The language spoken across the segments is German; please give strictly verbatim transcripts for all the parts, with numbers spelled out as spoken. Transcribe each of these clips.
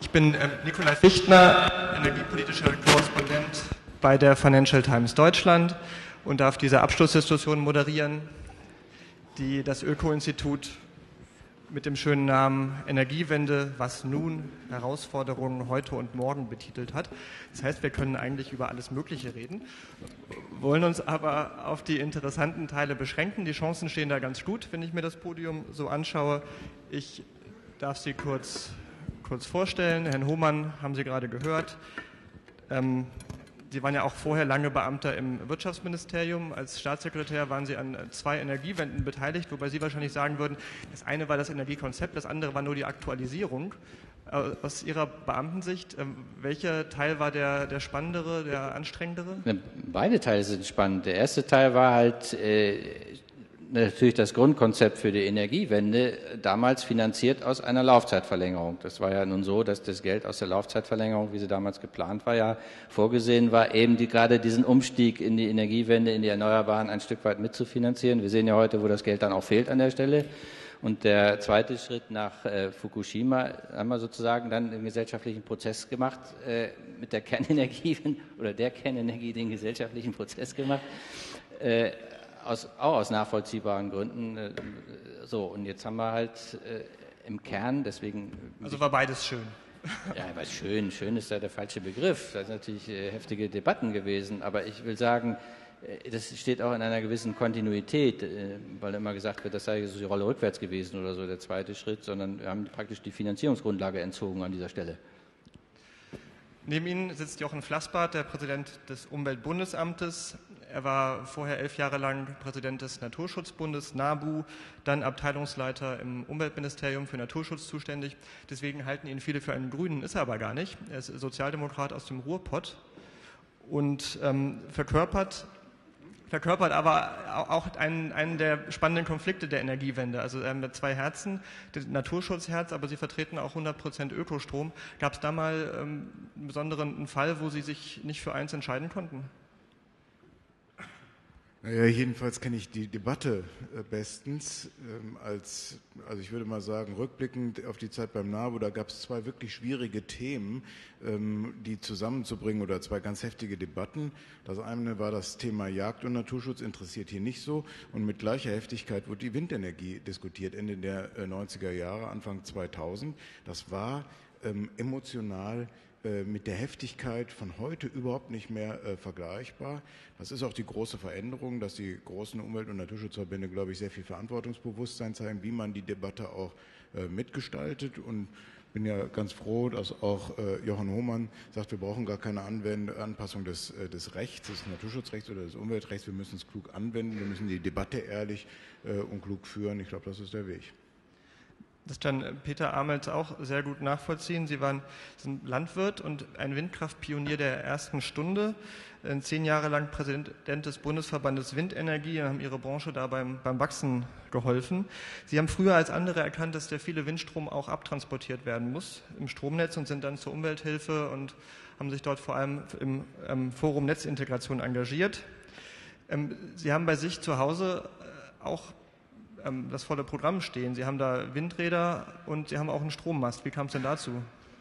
Ich bin äh, Nikolai Fichtner, energiepolitischer Korrespondent bei der Financial Times Deutschland und darf diese Abschlussdiskussion moderieren, die das Öko-Institut mit dem schönen Namen Energiewende, was nun, Herausforderungen heute und morgen betitelt hat. Das heißt, wir können eigentlich über alles Mögliche reden, wollen uns aber auf die interessanten Teile beschränken. Die Chancen stehen da ganz gut, wenn ich mir das Podium so anschaue. Ich darf Sie kurz, kurz vorstellen. Herrn Hohmann haben Sie gerade gehört. Ähm, Sie waren ja auch vorher lange Beamter im Wirtschaftsministerium. Als Staatssekretär waren Sie an zwei Energiewenden beteiligt, wobei Sie wahrscheinlich sagen würden, das eine war das Energiekonzept, das andere war nur die Aktualisierung. Aus Ihrer Beamtensicht, welcher Teil war der, der spannendere, der anstrengendere? Beide Teile sind spannend. Der erste Teil war halt äh, natürlich das Grundkonzept für die Energiewende, damals finanziert aus einer Laufzeitverlängerung. Das war ja nun so, dass das Geld aus der Laufzeitverlängerung, wie sie damals geplant war, ja vorgesehen war, eben die, gerade diesen Umstieg in die Energiewende, in die Erneuerbaren ein Stück weit mitzufinanzieren. Wir sehen ja heute, wo das Geld dann auch fehlt an der Stelle. Und der zweite Schritt nach äh, Fukushima haben wir sozusagen dann den gesellschaftlichen Prozess gemacht, äh, mit der Kernenergie oder der Kernenergie den gesellschaftlichen Prozess gemacht. Äh, Aus, auch aus nachvollziehbaren Gründen. Äh, so, und jetzt haben wir halt äh, im Kern, deswegen... Also war beides schön. Ja, war schön. Schön ist ja der falsche Begriff. Das sind natürlich äh, heftige Debatten gewesen. Aber ich will sagen, äh, das steht auch in einer gewissen Kontinuität, äh, weil immer gesagt wird, das sei so die Rolle rückwärts gewesen oder so, der zweite Schritt, sondern wir haben praktisch die Finanzierungsgrundlage entzogen an dieser Stelle. Neben Ihnen sitzt Jochen Flassbart, der Präsident des Umweltbundesamtes. Er war vorher elf Jahre lang Präsident des Naturschutzbundes NABU, dann Abteilungsleiter im Umweltministerium für Naturschutz zuständig. Deswegen halten ihn viele für einen Grünen, ist er aber gar nicht. Er ist Sozialdemokrat aus dem Ruhrpott und ähm, verkörpert, verkörpert aber auch einen, einen der spannenden Konflikte der Energiewende. Also ähm, mit zwei Herzen, das Naturschutzherz, aber Sie vertreten auch hundert Prozent Ökostrom. Gab es da mal ähm, einen besonderen Fall, wo Sie sich nicht für eins entscheiden konnten? Naja, jedenfalls kenne ich die Debatte äh, bestens. Ähm, als, also ich würde mal sagen, rückblickend auf die Zeit beim NABU, da gab es zwei wirklich schwierige Themen, ähm, die zusammenzubringen oder zwei ganz heftige Debatten. Das eine war das Thema Jagd und Naturschutz, interessiert hier nicht so. Und mit gleicher Heftigkeit wurde die Windenergie diskutiert, Ende der äh, neunziger Jahre, Anfang zweitausend. Das war ähm, emotional mit der Heftigkeit von heute überhaupt nicht mehr äh, vergleichbar. Das ist auch die große Veränderung, dass die großen Umwelt- und Naturschutzverbände, glaube ich, sehr viel Verantwortungsbewusstsein zeigen, wie man die Debatte auch äh, mitgestaltet. Und bin ja ganz froh, dass auch äh, Jochen Hohmann sagt, wir brauchen gar keine Anwend- Anpassung des, äh, des Rechts, des Naturschutzrechts oder des Umweltrechts. Wir müssen es klug anwenden, wir müssen die Debatte ehrlich äh, und klug führen. Ich glaube, das ist der Weg. Das kann Peter Amels auch sehr gut nachvollziehen. Sie waren sind Landwirt und ein Windkraftpionier der ersten Stunde, zehn Jahre lang Präsident des Bundesverbandes Windenergie und haben Ihre Branche da beim, beim Wachsen geholfen. Sie haben früher als andere erkannt, dass der viele Windstrom auch abtransportiert werden muss im Stromnetz und sind dann zur Umwelthilfe und haben sich dort vor allem im ähm, Forum Netzintegration engagiert. Ähm, Sie haben bei sich zu Hause auch das volle Programm stehen. Sie haben da Windräder und Sie haben auch einen Strommast. Wie kam es denn dazu?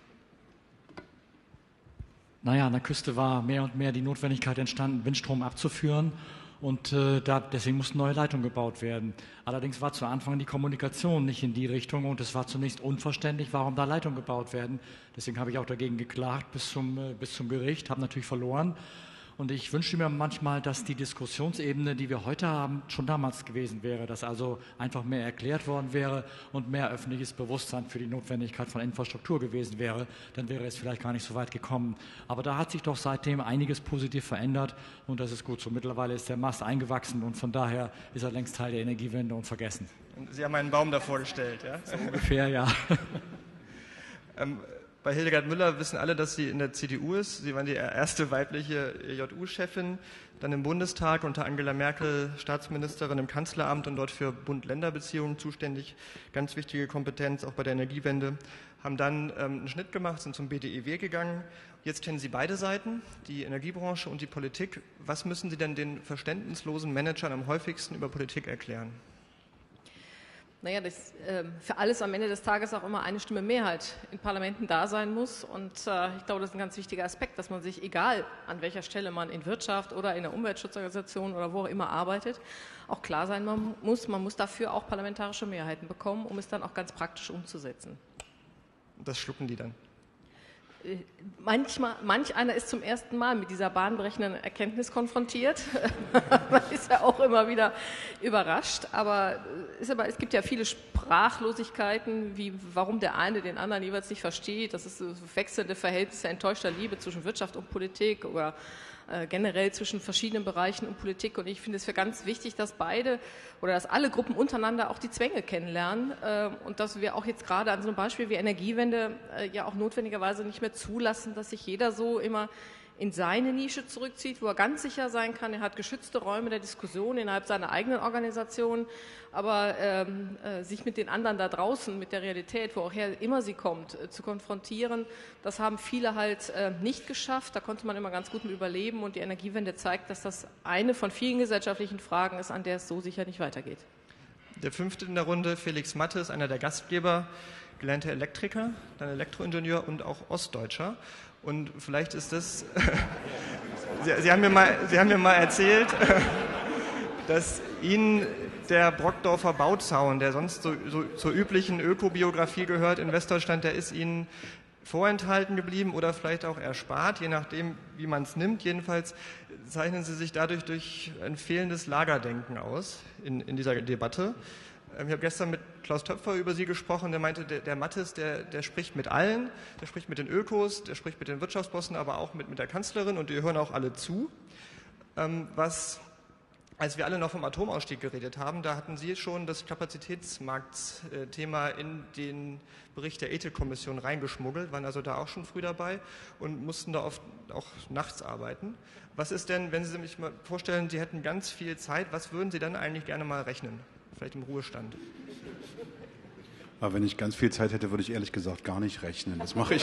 Naja, an der Küste war mehr und mehr die Notwendigkeit entstanden, Windstrom abzuführen und äh, da, deswegen mussten neue Leitungen gebaut werden. Allerdings war zu Anfang die Kommunikation nicht in die Richtung und es war zunächst unverständlich, warum da Leitungen gebaut werden. Deswegen habe ich auch dagegen geklagt bis zum, äh, bis zum Gericht, habe natürlich verloren. Und ich wünschte mir manchmal, dass die Diskussionsebene, die wir heute haben, schon damals gewesen wäre, dass also einfach mehr erklärt worden wäre und mehr öffentliches Bewusstsein für die Notwendigkeit von Infrastruktur gewesen wäre, dann wäre es vielleicht gar nicht so weit gekommen. Aber da hat sich doch seitdem einiges positiv verändert und das ist gut so. Mittlerweile ist der Mast eingewachsen und von daher ist er längst Teil der Energiewende und vergessen. Und Sie haben einen Baum davor gestellt, ja? So ungefähr, ja. ähm, Bei Hildegard Müller wissen alle, dass sie in der C D U ist. Sie waren die erste weibliche J U-Chefin, dann im Bundestag unter Angela Merkel Staatsministerin im Kanzleramt und dort für Bund-Länder-Beziehungen zuständig. Ganz wichtige Kompetenz, auch bei der Energiewende. Haben dann ähm, einen Schnitt gemacht, sind zum B D E W gegangen. Jetzt kennen Sie beide Seiten, die Energiebranche und die Politik. Was müssen Sie denn den verständnislosen Managern am häufigsten über Politik erklären? Naja, dass äh, für alles am Ende des Tages auch immer eine Stimme Mehrheit in Parlamenten da sein muss. Und äh, ich glaube, das ist ein ganz wichtiger Aspekt, dass man sich, egal an welcher Stelle man in Wirtschaft oder in der Umweltschutzorganisation oder wo auch immer arbeitet, auch klar sein man muss, man muss dafür auch parlamentarische Mehrheiten bekommen, um es dann auch ganz praktisch umzusetzen. Das schlucken die dann. Manchmal, manch einer ist zum ersten Mal mit dieser bahnbrechenden Erkenntnis konfrontiert. Man ist ja auch immer wieder überrascht. Aber, ist aber es gibt ja viele Sprachlosigkeiten, wie warum der eine den anderen jeweils nicht versteht. Das ist so wechselnde Verhältnisse enttäuschter Liebe zwischen Wirtschaft und Politik oder äh, generell zwischen verschiedenen Bereichen und Politik. Und ich finde es für ganz wichtig, dass beide oder dass alle Gruppen untereinander auch die Zwänge kennenlernen äh, und dass wir auch jetzt gerade an so einem Beispiel wie Energiewende äh, ja auch notwendigerweise nicht mehr zulassen, dass sich jeder so immer in seine Nische zurückzieht, wo er ganz sicher sein kann, er hat geschützte Räume der Diskussion innerhalb seiner eigenen Organisation, aber ähm, äh, sich mit den anderen da draußen, mit der Realität, woher immer sie kommt, äh, zu konfrontieren, das haben viele halt äh, nicht geschafft. Da konnte man immer ganz gut mit überleben und die Energiewende zeigt, dass das eine von vielen gesellschaftlichen Fragen ist, an der es so sicher nicht weitergeht. Der fünfte in der Runde, Felix Mattes, einer der Gastgeber, gelernter Elektriker, dann Elektroingenieur und auch Ostdeutscher. Und vielleicht ist das, Sie, Sie, haben mir mal, Sie haben mir mal erzählt, dass Ihnen der Brockdorfer Bauzaun, der sonst so, so, zur üblichen Ökobiografie gehört in Westdeutschland, der ist Ihnen vorenthalten geblieben oder vielleicht auch erspart, je nachdem, wie man es nimmt. Jedenfalls zeichnen Sie sich dadurch durch ein fehlendes Lagerdenken aus in, in dieser Debatte. Ich habe gestern mit Klaus Töpfer über Sie gesprochen, der meinte, der, der Mattes, der, der spricht mit allen, der spricht mit den Ökos, der spricht mit den Wirtschaftsbossen, aber auch mit, mit der Kanzlerin und die hören auch alle zu. Ähm, was, als wir alle noch vom Atomausstieg geredet haben, da hatten Sie schon das Kapazitätsmarktthema in den Bericht der Ethikkommission reingeschmuggelt, waren also da auch schon früh dabei und mussten da oft auch nachts arbeiten. Was ist denn, wenn Sie sich mal vorstellen, Sie hätten ganz viel Zeit, was würden Sie dann eigentlich gerne mal rechnen? Vielleicht im Ruhestand. Aber wenn ich ganz viel Zeit hätte, würde ich ehrlich gesagt gar nicht rechnen. Das mache ich.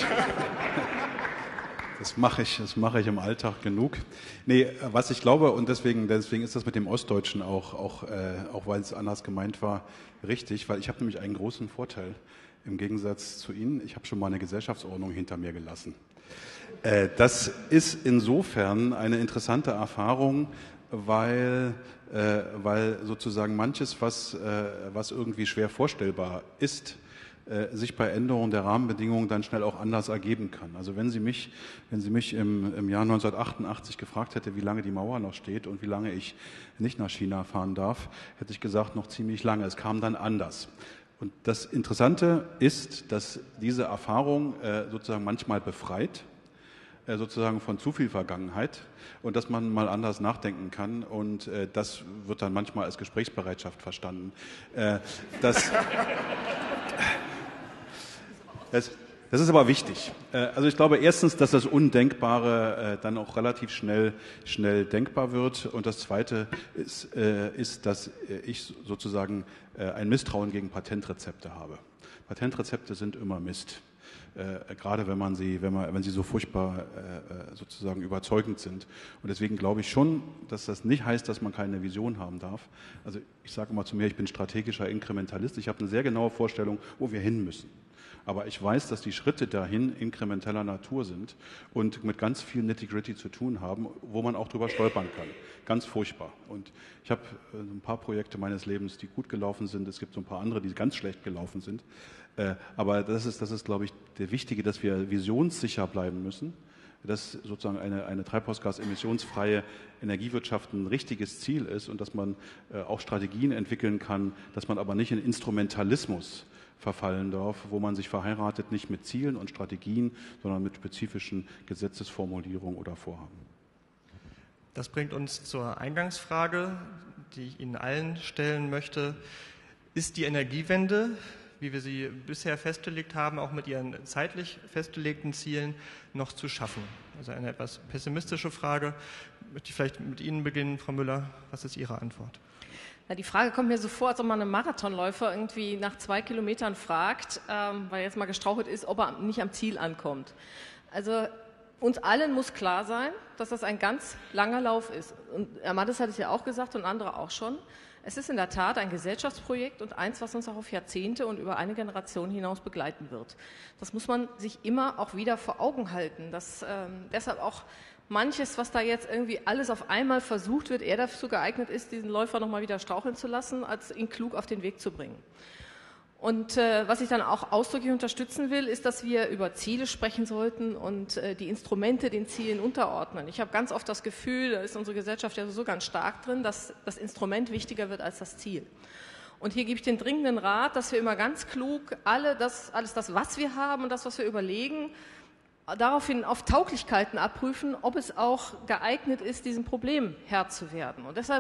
Das mache ich, das mache ich im Alltag genug. Nee, was ich glaube, und deswegen, deswegen ist das mit dem Ostdeutschen auch, auch, äh, auch weil es anders gemeint war, richtig, weil ich habe nämlich einen großen Vorteil im Gegensatz zu Ihnen. Ich habe schon mal eine Gesellschaftsordnung hinter mir gelassen. Äh, das ist insofern eine interessante Erfahrung, weil Äh, weil sozusagen manches, was, äh, was irgendwie schwer vorstellbar ist, äh, sich bei Änderungen der Rahmenbedingungen dann schnell auch anders ergeben kann. Also wenn Sie mich, wenn Sie mich im, im Jahr neunzehnhundertachtundachtzig gefragt hätte, wie lange die Mauer noch steht und wie lange ich nicht nach China fahren darf, hätte ich gesagt, noch ziemlich lange. Es kam dann anders. Und das Interessante ist, dass diese Erfahrung äh, sozusagen manchmal befreit, sozusagen von zu viel Vergangenheit und dass man mal anders nachdenken kann und äh, das wird dann manchmal als Gesprächsbereitschaft verstanden. Äh, das, das, das ist aber wichtig. Äh, also ich glaube erstens, dass das Undenkbare äh, dann auch relativ schnell, schnell denkbar wird und das Zweite ist, äh, ist dass ich sozusagen äh, ein Misstrauen gegen Patentrezepte habe. Patentrezepte sind immer Mist. Äh, gerade wenn man sie, wenn man, wenn sie so furchtbar äh, sozusagen überzeugend sind. Und deswegen glaube ich schon, dass das nicht heißt, dass man keine Vision haben darf. Also ich sage immer zu mir, ich bin strategischer Inkrementalist. Ich habe eine sehr genaue Vorstellung, wo wir hin müssen. Aber ich weiß, dass die Schritte dahin inkrementeller Natur sind und mit ganz viel Nitty-Gritty zu tun haben, wo man auch drüber stolpern kann. Ganz furchtbar. Und ich habe äh, ein paar Projekte meines Lebens, die gut gelaufen sind. Es gibt so ein paar andere, die ganz schlecht gelaufen sind. Äh, aber das ist, das ist, glaube ich, der Wichtige, dass wir visionssicher bleiben müssen, dass sozusagen eine, eine treibhausgasemissionsfreie Energiewirtschaft ein richtiges Ziel ist und dass man äh, auch Strategien entwickeln kann, dass man aber nicht in Instrumentalismus verfallen darf, wo man sich verheiratet, nicht mit Zielen und Strategien, sondern mit spezifischen Gesetzesformulierungen oder Vorhaben. Das bringt uns zur Eingangsfrage, die ich Ihnen allen stellen möchte. Ist die Energiewende, wie wir sie bisher festgelegt haben, auch mit ihren zeitlich festgelegten Zielen noch zu schaffen? Also eine etwas pessimistische Frage. Möchte ich vielleicht mit Ihnen beginnen, Frau Müller. Was ist Ihre Antwort? Na, die Frage kommt mir so vor, als ob man einen Marathonläufer irgendwie nach zwei Kilometern fragt, ähm, weil er jetzt mal gestrauchelt ist, ob er nicht am Ziel ankommt. Also uns allen muss klar sein, dass das ein ganz langer Lauf ist. Und Herr Mattes hat es ja auch gesagt und andere auch schon. Es ist in der Tat ein Gesellschaftsprojekt und eins, was uns auch auf Jahrzehnte und über eine Generation hinaus begleiten wird. Das muss man sich immer auch wieder vor Augen halten, dass ähm, deshalb auch manches, was da jetzt irgendwie alles auf einmal versucht wird, eher dazu geeignet ist, diesen Läufer nochmal wieder straucheln zu lassen, als ihn klug auf den Weg zu bringen. Und äh, was ich dann auch ausdrücklich unterstützen will, ist, dass wir über Ziele sprechen sollten und äh, die Instrumente den Zielen unterordnen. Ich habe ganz oft das Gefühl, da ist unsere Gesellschaft ja so ganz stark drin, dass das Instrument wichtiger wird als das Ziel. Und hier gebe ich den dringenden Rat, dass wir immer ganz klug alle das, alles das, was wir haben und das, was wir überlegen, daraufhin auf Tauglichkeiten abprüfen, ob es auch geeignet ist, diesem Problem Herr zu werden. Und deshalb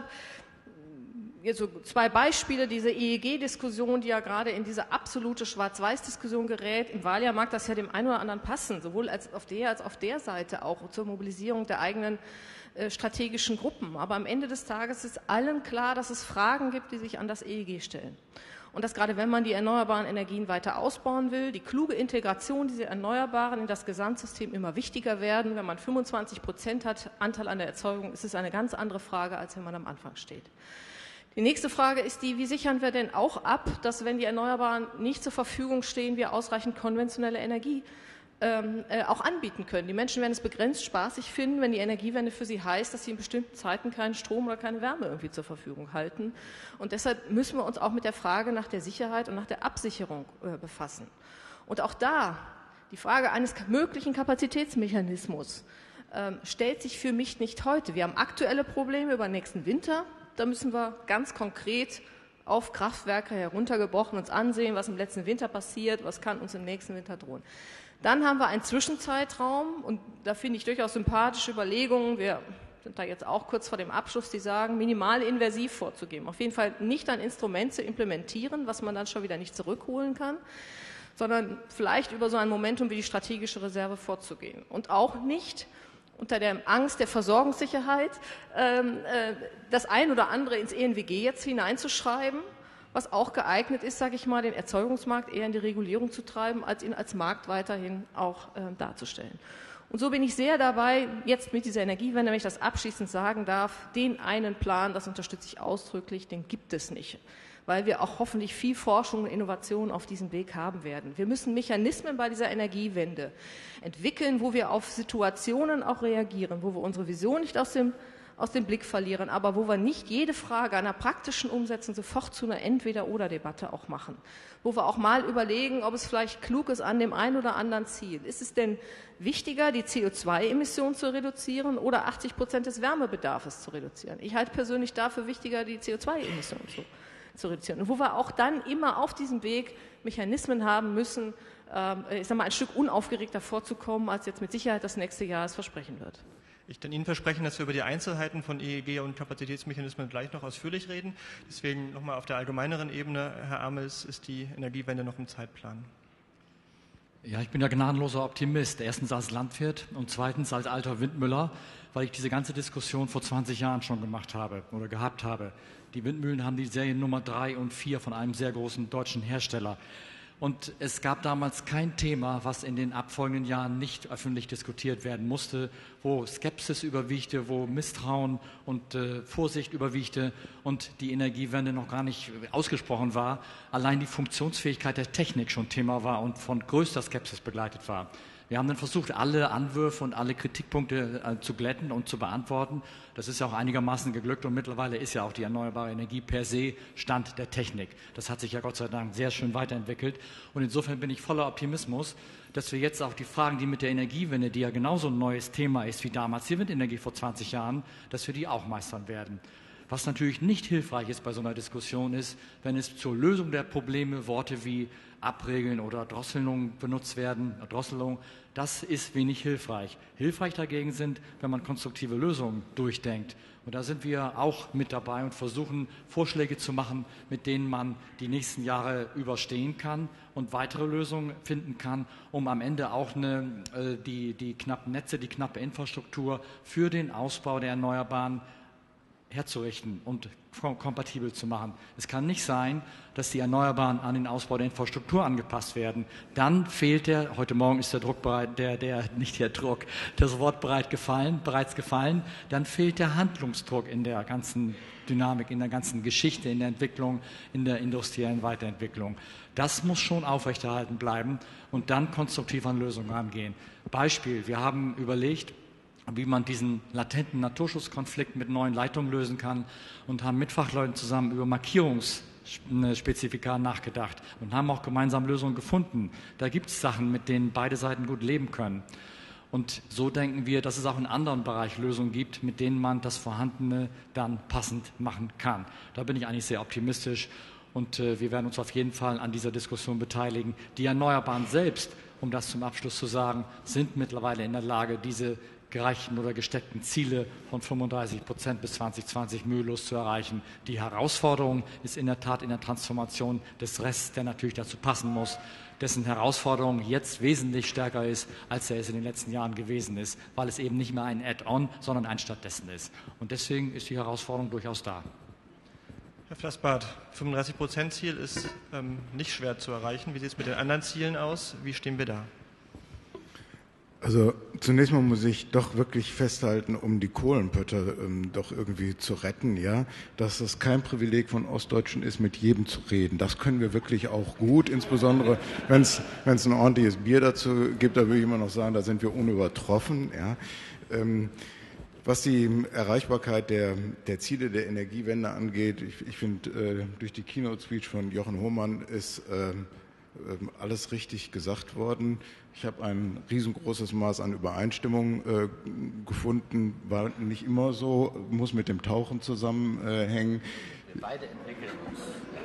so zwei Beispiele, diese E E G-Diskussion, die ja gerade in diese absolute Schwarz-Weiß-Diskussion gerät. Im Wahljahr mag das ja dem einen oder anderen passen, sowohl als auf der als auf der Seite auch zur Mobilisierung der eigenen äh, strategischen Gruppen. Aber am Ende des Tages ist allen klar, dass es Fragen gibt, die sich an das E E G stellen. Und dass gerade wenn man die erneuerbaren Energien weiter ausbauen will, die kluge Integration dieser Erneuerbaren in das Gesamtsystem immer wichtiger werden. Wenn man fünfundzwanzig Prozent hat Anteil an der Erzeugung, ist es eine ganz andere Frage, als wenn man am Anfang steht. Die nächste Frage ist die, wie sichern wir denn auch ab, dass, wenn die Erneuerbaren nicht zur Verfügung stehen, wir ausreichend konventionelle Energie ähm, äh, auch anbieten können. Die Menschen werden es begrenzt spaßig finden, wenn die Energiewende für sie heißt, dass sie in bestimmten Zeiten keinen Strom oder keine Wärme irgendwie zur Verfügung halten. Und deshalb müssen wir uns auch mit der Frage nach der Sicherheit und nach der Absicherung äh, befassen. Und auch da, die Frage eines möglichen Kapazitätsmechanismus äh, stellt sich für mich nicht heute. Wir haben aktuelle Probleme über den nächsten Winter. Da müssen wir ganz konkret auf Kraftwerke heruntergebrochen uns ansehen, was im letzten Winter passiert, was kann uns im nächsten Winter drohen. Dann haben wir einen Zwischenzeitraum und da finde ich durchaus sympathische Überlegungen. Wir sind da jetzt auch kurz vor dem Abschluss, die sagen, minimal invasiv vorzugeben. Auf jeden Fall nicht ein Instrument zu implementieren, was man dann schon wieder nicht zurückholen kann, sondern vielleicht über so ein Momentum wie die strategische Reserve vorzugehen. Und auch nicht unter der Angst der Versorgungssicherheit ähm, äh, das ein oder andere ins E N W G jetzt hineinzuschreiben, was auch geeignet ist, sage ich mal, den Erzeugungsmarkt eher in die Regulierung zu treiben, als ihn als Markt weiterhin auch äh, darzustellen. Und so bin ich sehr dabei, jetzt mit dieser Energiewende, wenn ich das abschließend sagen darf, den einen Plan, das unterstütze ich ausdrücklich, den gibt es nicht, weil wir auch hoffentlich viel Forschung und Innovation auf diesem Weg haben werden. Wir müssen Mechanismen bei dieser Energiewende entwickeln, wo wir auf Situationen auch reagieren, wo wir unsere Vision nicht aus dem, aus dem Blick verlieren, aber wo wir nicht jede Frage einer praktischen Umsetzung sofort zu einer Entweder-oder-Debatte auch machen. Wo wir auch mal überlegen, ob es vielleicht klug ist an dem einen oder anderen Ziel. Ist es denn wichtiger, die C O zwei Emissionen zu reduzieren oder achtzig Prozent des Wärmebedarfs zu reduzieren? Ich halte persönlich dafür wichtiger, die C O zwei Emissionen zu zu reduzieren. Und wo wir auch dann immer auf diesem Weg Mechanismen haben müssen, äh, ich sag mal, ein Stück unaufgeregter vorzukommen, als jetzt mit Sicherheit das nächste Jahr es versprechen wird. Ich kann Ihnen versprechen, dass wir über die Einzelheiten von E E G und Kapazitätsmechanismen gleich noch ausführlich reden. Deswegen nochmal auf der allgemeineren Ebene, Herr Amels, ist die Energiewende noch im Zeitplan? Ja, ich bin ja gnadenloser Optimist. Erstens als Landwirt und zweitens als alter Windmüller, weil ich diese ganze Diskussion vor zwanzig Jahren schon gemacht habe oder gehabt habe. Die Windmühlen haben die Serien Nummer drei und vier von einem sehr großen deutschen Hersteller. Und es gab damals kein Thema, was in den abfolgenden Jahren nicht öffentlich diskutiert werden musste, wo Skepsis überwiegte, wo Misstrauen und äh, Vorsicht überwiegte und die Energiewende noch gar nicht ausgesprochen war. Allein die Funktionsfähigkeit der Technik schon Thema war und von größter Skepsis begleitet war. Wir haben dann versucht, alle Anwürfe und alle Kritikpunkte äh, zu glätten und zu beantworten. Das ist ja auch einigermaßen geglückt und mittlerweile ist ja auch die erneuerbare Energie per se Stand der Technik. Das hat sich ja Gott sei Dank sehr schön weiterentwickelt und insofern bin ich voller Optimismus, dass wir jetzt auch die Fragen, die mit der Energiewende, die ja genauso ein neues Thema ist wie damals die Windenergie vor zwanzig Jahren, dass wir die auch meistern werden. Was natürlich nicht hilfreich ist bei so einer Diskussion ist, wenn es zur Lösung der Probleme Worte wie Abregeln oder Drosselung benutzt werden, Drosselung, das ist wenig hilfreich. Hilfreich dagegen sind, wenn man konstruktive Lösungen durchdenkt. Und da sind wir auch mit dabei und versuchen, Vorschläge zu machen, mit denen man die nächsten Jahre überstehen kann und weitere Lösungen finden kann, um am Ende auch eine, äh, die, die knappen Netze, die knappe Infrastruktur für den Ausbau der Erneuerbaren herzurichten und kompatibel zu machen. Es kann nicht sein, dass die Erneuerbaren an den Ausbau der Infrastruktur angepasst werden. Dann fehlt der, heute Morgen ist der Druck bereit, der, der, nicht der Druck, das Wort bereit gefallen, bereits gefallen, dann fehlt der Handlungsdruck in der ganzen Dynamik, in der ganzen Geschichte, in der Entwicklung, in der industriellen Weiterentwicklung. Das muss schon aufrechterhalten bleiben und dann konstruktiv an Lösungen rangehen. Beispiel, wir haben überlegt, wie man diesen latenten Naturschutzkonflikt mit neuen Leitungen lösen kann und haben mit Fachleuten zusammen über Markierungsspezifika nachgedacht und haben auch gemeinsam Lösungen gefunden. Da gibt es Sachen, mit denen beide Seiten gut leben können. Und so denken wir, dass es auch in anderen Bereichen Lösungen gibt, mit denen man das Vorhandene dann passend machen kann. Da bin ich eigentlich sehr optimistisch und äh, wir werden uns auf jeden Fall an dieser Diskussion beteiligen. Die Erneuerbaren selbst, um das zum Abschluss zu sagen, sind mittlerweile in der Lage, diese gereichten oder gesteckten Ziele von fünfunddreißig Prozent bis zwanzig zwanzig mühelos zu erreichen. Die Herausforderung ist in der Tat in der Transformation des Rests, der natürlich dazu passen muss, dessen Herausforderung jetzt wesentlich stärker ist, als er es in den letzten Jahren gewesen ist, weil es eben nicht mehr ein Add-on, sondern ein stattdessen ist. Und deswegen ist die Herausforderung durchaus da. Herr Flassbart, fünfunddreißig Prozent Ziel ist ähm, nicht schwer zu erreichen. Wie sieht es mit den anderen Zielen aus? Wie stehen wir da? Also zunächst mal muss ich doch wirklich festhalten, um die Kohlenpötter ähm, doch irgendwie zu retten, ja, dass es kein Privileg von Ostdeutschen ist, mit jedem zu reden. Das können wir wirklich auch gut, insbesondere wenn es wenn es ein ordentliches Bier dazu gibt, da würde ich immer noch sagen, da sind wir unübertroffen, ja. Ähm, Was die Erreichbarkeit der, der Ziele der Energiewende angeht, ich, ich finde, äh, durch die Keynote-Speech von Jochen Hohmann ist äh, alles richtig gesagt worden. Ich habe ein riesengroßes Maß an Übereinstimmung äh, gefunden, war nicht immer so, muss mit dem Tauchen zusammenhängen. Wir beide entwickeln uns.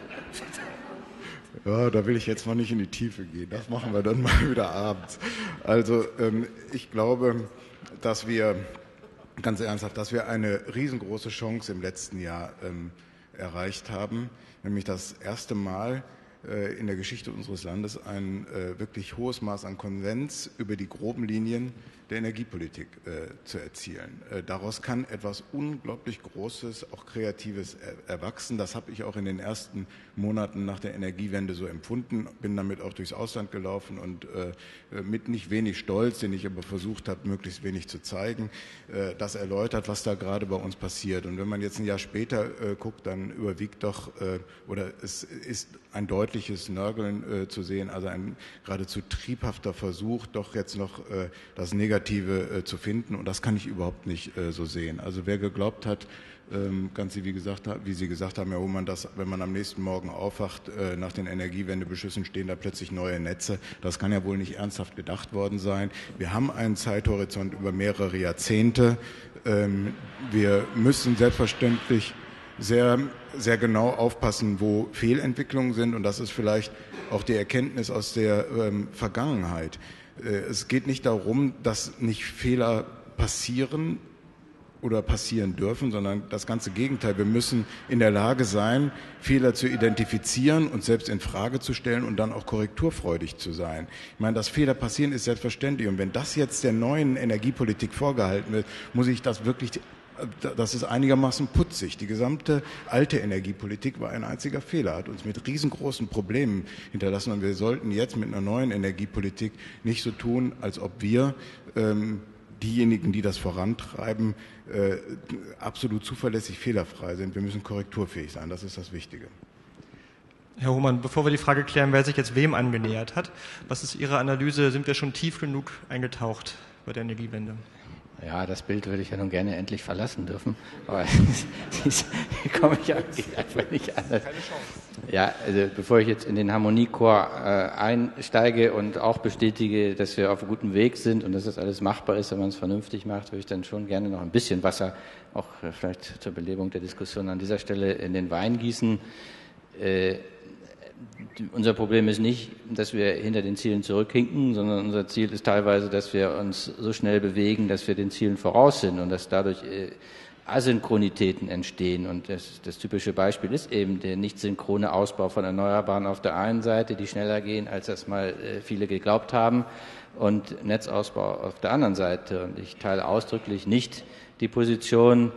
Ja, da will ich jetzt mal nicht in die Tiefe gehen, das machen wir dann mal wieder abends. Also ähm, ich glaube, dass wir, ganz ernsthaft, dass wir eine riesengroße Chance im letzten Jahr ähm, erreicht haben, nämlich das erste Mal in der Geschichte unseres Landes ein äh, wirklich hohes Maß an Konsens über die groben Linien der Energiepolitik äh, zu erzielen. Äh, daraus kann etwas unglaublich Großes, auch Kreatives er erwachsen. Das habe ich auch in den ersten Monaten nach der Energiewende so empfunden, bin damit auch durchs Ausland gelaufen und äh, mit nicht wenig Stolz, den ich aber versucht habe, möglichst wenig zu zeigen, äh, das erläutert, was da gerade bei uns passiert. Und wenn man jetzt ein Jahr später äh, guckt, dann überwiegt doch, äh, oder es ist ein deutliches Nörgeln äh, zu sehen, also ein geradezu triebhafter Versuch, doch jetzt noch äh, das Negative äh, zu finden. Und das kann ich überhaupt nicht äh, so sehen. Also wer geglaubt hat, ähm, ganz wie, gesagt, wie Sie gesagt haben, Herr Hohmann, dass wenn man am nächsten Morgen aufwacht, äh, nach den Energiewendebeschlüssen stehen da plötzlich neue Netze, das kann ja wohl nicht ernsthaft gedacht worden sein. Wir haben einen Zeithorizont über mehrere Jahrzehnte. Ähm, wir müssen selbstverständlich sehr, sehr genau aufpassen, wo Fehlentwicklungen sind. Und das ist vielleicht auch die Erkenntnis aus der ähm, Vergangenheit. Äh, es geht nicht darum, dass nicht Fehler passieren oder passieren dürfen, sondern das ganze Gegenteil. Wir müssen in der Lage sein, Fehler zu identifizieren und selbst in Frage zu stellen und dann auch korrekturfreudig zu sein. Ich meine, dass Fehler passieren, ist selbstverständlich. Und wenn das jetzt der neuen Energiepolitik vorgehalten wird, muss ich das wirklich, das ist einigermaßen putzig. Die gesamte alte Energiepolitik war ein einziger Fehler, hat uns mit riesengroßen Problemen hinterlassen. Und wir sollten jetzt mit einer neuen Energiepolitik nicht so tun, als ob wir ähm, diejenigen, die das vorantreiben, äh, absolut zuverlässig fehlerfrei sind. Wir müssen korrekturfähig sein. Das ist das Wichtige. Herr Hohmann, bevor wir die Frage klären, wer sich jetzt wem angenähert hat, was ist Ihre Analyse? Sind wir schon tief genug eingetaucht bei der Energiewende? Ja, das Bild würde ich ja nun gerne endlich verlassen dürfen, aber hier komme ich einfach nicht anders. Keine Chance. Ja, also bevor ich jetzt in den Harmoniechor äh, einsteige und auch bestätige, dass wir auf einem guten Weg sind und dass das alles machbar ist, wenn man es vernünftig macht, würde ich dann schon gerne noch ein bisschen Wasser, auch äh, vielleicht zur Belebung der Diskussion an dieser Stelle, in den Wein gießen. Äh, Unser Problem ist nicht, dass wir hinter den Zielen zurückhinken, sondern unser Ziel ist teilweise, dass wir uns so schnell bewegen, dass wir den Zielen voraus sind und dass dadurch Asynchronitäten entstehen. Und das, das typische Beispiel ist eben der nicht synchrone Ausbau von Erneuerbaren auf der einen Seite, die schneller gehen, als das mal viele geglaubt haben, und Netzausbau auf der anderen Seite. Und ich teile ausdrücklich nicht die Position,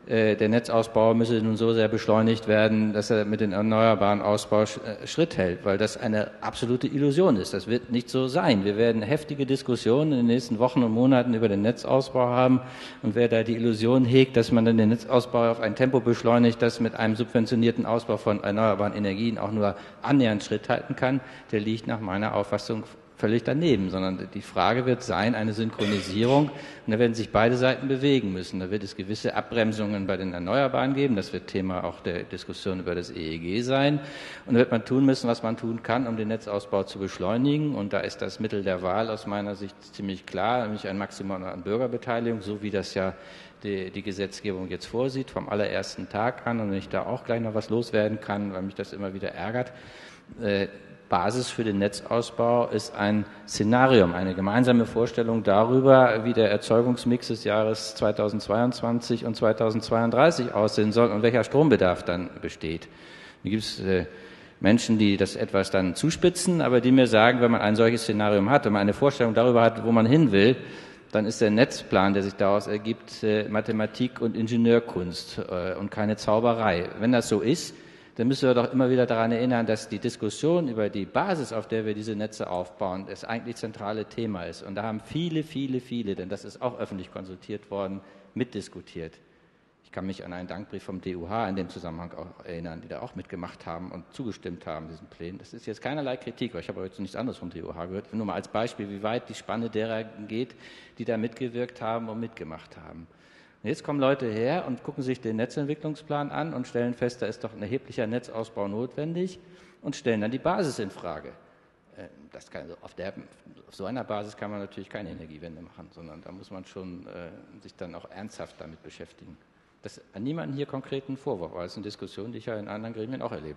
der Netzausbau müsse nun so sehr beschleunigt werden, dass er mit dem erneuerbaren Ausbau Schritt hält, weil das eine absolute Illusion ist. Das wird nicht so sein. Wir werden heftige Diskussionen in den nächsten Wochen und Monaten über den Netzausbau haben. Und wer da die Illusion hegt, dass man dann den Netzausbau auf ein Tempo beschleunigt, das mit einem subventionierten Ausbau von erneuerbaren Energien auch nur annähernd Schritt halten kann, der liegt nach meiner Auffassung völlig daneben, sondern die Frage wird sein, eine Synchronisierung, und da werden sich beide Seiten bewegen müssen. Da wird es gewisse Abbremsungen bei den Erneuerbaren geben, das wird Thema auch der Diskussion über das E E G sein, und da wird man tun müssen, was man tun kann, um den Netzausbau zu beschleunigen, und da ist das Mittel der Wahl aus meiner Sicht ziemlich klar, nämlich ein Maximum an Bürgerbeteiligung, so wie das ja die, die Gesetzgebung jetzt vorsieht, vom allerersten Tag an, und wenn ich da auch gleich noch was loswerden kann, weil mich das immer wieder ärgert, äh, Basis für den Netzausbau ist ein Szenarium, eine gemeinsame Vorstellung darüber, wie der Erzeugungsmix des Jahres zweitausendzweiundzwanzig und zweitausendzweiunddreißig aussehen soll und welcher Strombedarf dann besteht. Hier gibt es äh, Menschen, die das etwas dann zuspitzen, aber die mir sagen, wenn man ein solches Szenarium hat, wenn man eine Vorstellung darüber hat, wo man hin will, dann ist der Netzplan, der sich daraus ergibt, äh, Mathematik und Ingenieurkunst äh, und keine Zauberei. Wenn das so ist, dann müssen wir doch immer wieder daran erinnern, dass die Diskussion über die Basis, auf der wir diese Netze aufbauen, das eigentlich zentrale Thema ist. Und da haben viele, viele, viele, denn das ist auch öffentlich konsultiert worden, mitdiskutiert. Ich kann mich an einen Dankbrief vom D U H in dem Zusammenhang auch erinnern, die da auch mitgemacht haben und zugestimmt haben, diesen Plänen. Das ist jetzt keinerlei Kritik, weil ich habe heute nichts anderes vom D U H gehört. Nur mal als Beispiel, wie weit die Spanne derer geht, die da mitgewirkt haben und mitgemacht haben. Und jetzt kommen Leute her und gucken sich den Netzentwicklungsplan an und stellen fest, da ist doch ein erheblicher Netzausbau notwendig und stellen dann die Basis in Frage. Das kann, also auf, der, auf so einer Basis kann man natürlich keine Energiewende machen, sondern da muss man schon äh, sich dann auch ernsthaft damit beschäftigen. Das ist an niemanden hier konkreten Vorwurf, weil es eine Diskussion, die ich ja in anderen Gremien auch erlebe.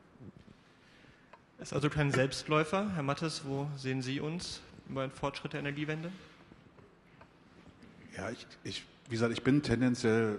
Das ist also kein Selbstläufer. Herr Mattes, wo sehen Sie uns beim Fortschritt der Energiewende? Ja, ich, ich Wie gesagt, ich bin tendenziell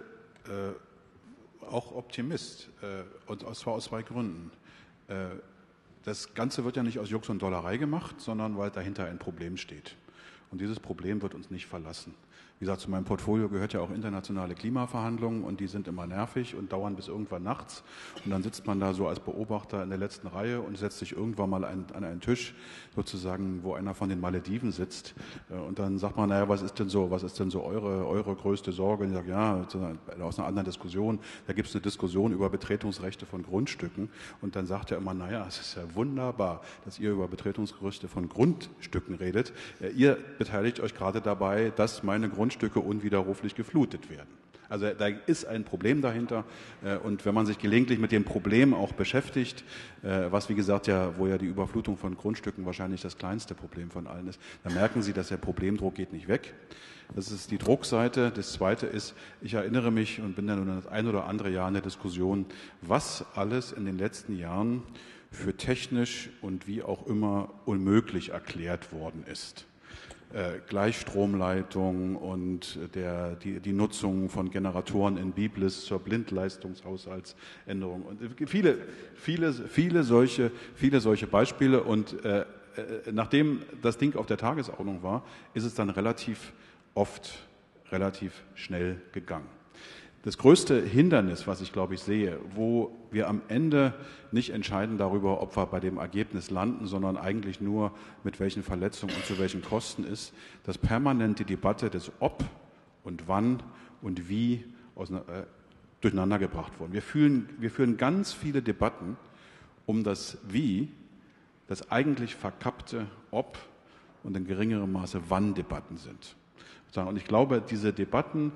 äh, auch Optimist, äh, und zwar aus zwei Gründen. Äh, das Ganze wird ja nicht aus Jux und Dollerei gemacht, sondern weil dahinter ein Problem steht. Und dieses Problem wird uns nicht verlassen. Wie gesagt, zu meinem Portfolio gehört ja auch internationale Klimaverhandlungen, und die sind immer nervig und dauern bis irgendwann nachts. Und dann sitzt man da so als Beobachter in der letzten Reihe und setzt sich irgendwann mal an, an einen Tisch, sozusagen, wo einer von den Malediven sitzt. Und dann sagt man, naja, was ist denn so, was ist denn so eure, eure größte Sorge? Und ich sage, ja, aus einer anderen Diskussion, da gibt es eine Diskussion über Betretungsrechte von Grundstücken. Und dann sagt er immer, naja, es ist ja wunderbar, dass ihr über Betretungsrechte von Grundstücken redet. Ihr beteiligt euch gerade dabei, dass meine Grundstücke Stücke unwiderruflich geflutet werden. Also da ist ein Problem dahinter, und wenn man sich gelegentlich mit dem Problem auch beschäftigt, was wie gesagt ja, wo ja die Überflutung von Grundstücken wahrscheinlich das kleinste Problem von allen ist, dann merken Sie, dass der Problemdruck geht nicht weg. Das ist die Druckseite. Das Zweite ist, ich erinnere mich und bin dann das ein oder andere Jahr in der Diskussion, was alles in den letzten Jahren für technisch und wie auch immer unmöglich erklärt worden ist. Äh, Gleichstromleitung und der, die, die Nutzung von Generatoren in Biblis zur Blindleistungshaushaltsänderung und viele, viele, viele solche, viele solche Beispiele. Und äh, äh, nachdem das Ding auf der Tagesordnung war, ist es dann relativ oft, relativ schnell gegangen. Das größte Hindernis, was ich glaube ich sehe, wo wir am Ende nicht entscheiden darüber, ob wir bei dem Ergebnis landen, sondern eigentlich nur mit welchen Verletzungen und zu welchen Kosten ist, dass permanent die Debatte des Ob und Wann und Wie aus, äh, durcheinander gebracht wurden. Wir führen, wir führen ganz viele Debatten um das Wie, das eigentlich verkappte Ob und in geringerem Maße Wann Debatten sind. Und ich glaube, diese Debatten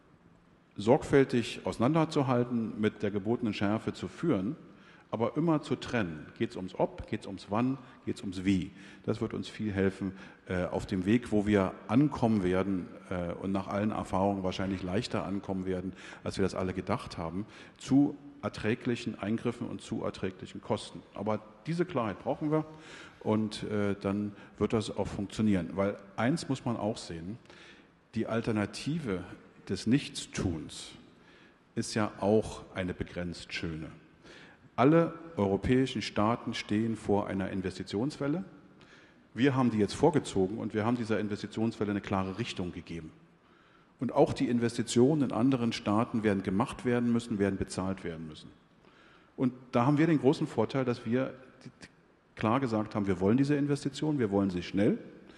sorgfältig auseinanderzuhalten, mit der gebotenen Schärfe zu führen, aber immer zu trennen. Geht es ums Ob, geht es ums Wann, geht es ums Wie. Das wird uns viel helfen äh, auf dem Weg, wo wir ankommen werden äh, und nach allen Erfahrungen wahrscheinlich leichter ankommen werden, als wir das alle gedacht haben, zu erträglichen Eingriffen und zu erträglichen Kosten. Aber diese Klarheit brauchen wir, und äh, dann wird das auch funktionieren. Weil eins muss man auch sehen, die Alternative des Nichtstuns ist ja auch eine begrenzt schöne. Alle europäischen Staaten stehen vor einer Investitionswelle. Wir haben die jetzt vorgezogen, und wir haben dieser Investitionswelle eine klare Richtung gegeben. Und auch die Investitionen in anderen Staaten werden gemacht werden müssen, werden bezahlt werden müssen. Und da haben wir den großen Vorteil, dass wir klar gesagt haben, wir wollen diese Investitionen, wir wollen sie schnell,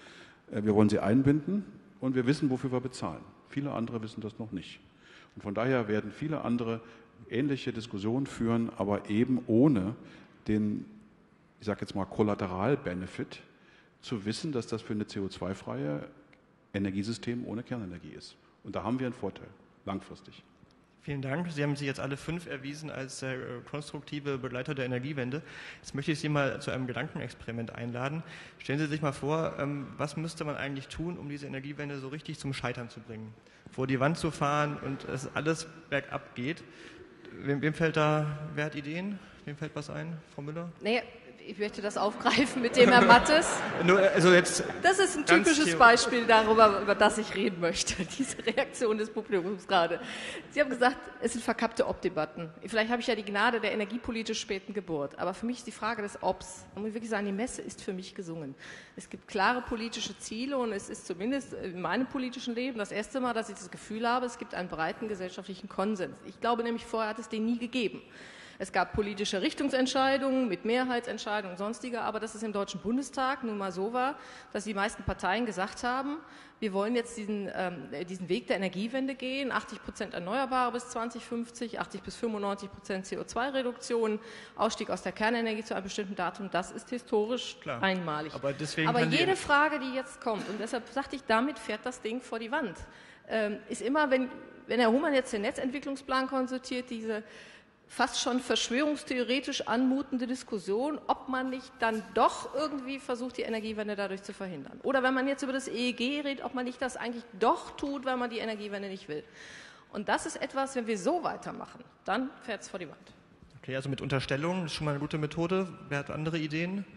wir wollen sie einbinden und wir wissen, wofür wir bezahlen. Viele andere wissen das noch nicht. Und von daher werden viele andere ähnliche Diskussionen führen, aber eben ohne den, ich sage jetzt mal, Kollateral-Benefit zu wissen, dass das für eine C O zwei freie Energiesystem ohne Kernenergie ist. Und da haben wir einen Vorteil, langfristig. Vielen Dank. Sie haben sich jetzt alle fünf erwiesen als sehr konstruktive Begleiter der Energiewende. Jetzt möchte ich Sie mal zu einem Gedankenexperiment einladen. Stellen Sie sich mal vor, was müsste man eigentlich tun, um diese Energiewende so richtig zum Scheitern zu bringen? Vor die Wand zu fahren und es alles bergab geht. Wem, wem fällt da, wer hat Ideen? Wem fällt was ein? Frau Müller? Nee, ich möchte das aufgreifen mit dem Herr Mattes. Nur, also jetzt das ist ein typisches Beispiel darüber, über das ich reden möchte, diese Reaktion des Publikums gerade. Sie haben gesagt, es sind verkappte Ob-Debatten. Vielleicht habe ich ja die Gnade der energiepolitisch späten Geburt, aber für mich ist die Frage des Obs, man muss wirklich sagen, die Messe ist für mich gesungen. Es gibt klare politische Ziele und es ist zumindest in meinem politischen Leben das erste Mal, dass ich das Gefühl habe, es gibt einen breiten gesellschaftlichen Konsens. Ich glaube nämlich, vorher hat es den nie gegeben. Es gab politische Richtungsentscheidungen mit Mehrheitsentscheidungen und sonstiger, aber dass es im Deutschen Bundestag nun mal so war, dass die meisten Parteien gesagt haben, wir wollen jetzt diesen, ähm, diesen Weg der Energiewende gehen, achtzig Prozent Erneuerbare bis zwanzig fünfzig, achtzig bis fünfundneunzig Prozent C O zwei Reduktion, Ausstieg aus der Kernenergie zu einem bestimmten Datum, das ist historisch Klar. einmalig. Aber, deswegen aber jede Frage, die jetzt kommt, und deshalb sagte ich, damit fährt das Ding vor die Wand, ähm, ist immer, wenn, wenn Herr Hohmann jetzt den Netzentwicklungsplan konsultiert, diese fast schon verschwörungstheoretisch anmutende Diskussion, ob man nicht dann doch irgendwie versucht, die Energiewende dadurch zu verhindern. Oder wenn man jetzt über das E E G redet, ob man nicht das eigentlich doch tut, weil man die Energiewende nicht will. Und das ist etwas, wenn wir so weitermachen, dann fährt es vor die Wand. Okay, also mit Unterstellung ist schon mal eine gute Methode. Wer hat andere Ideen?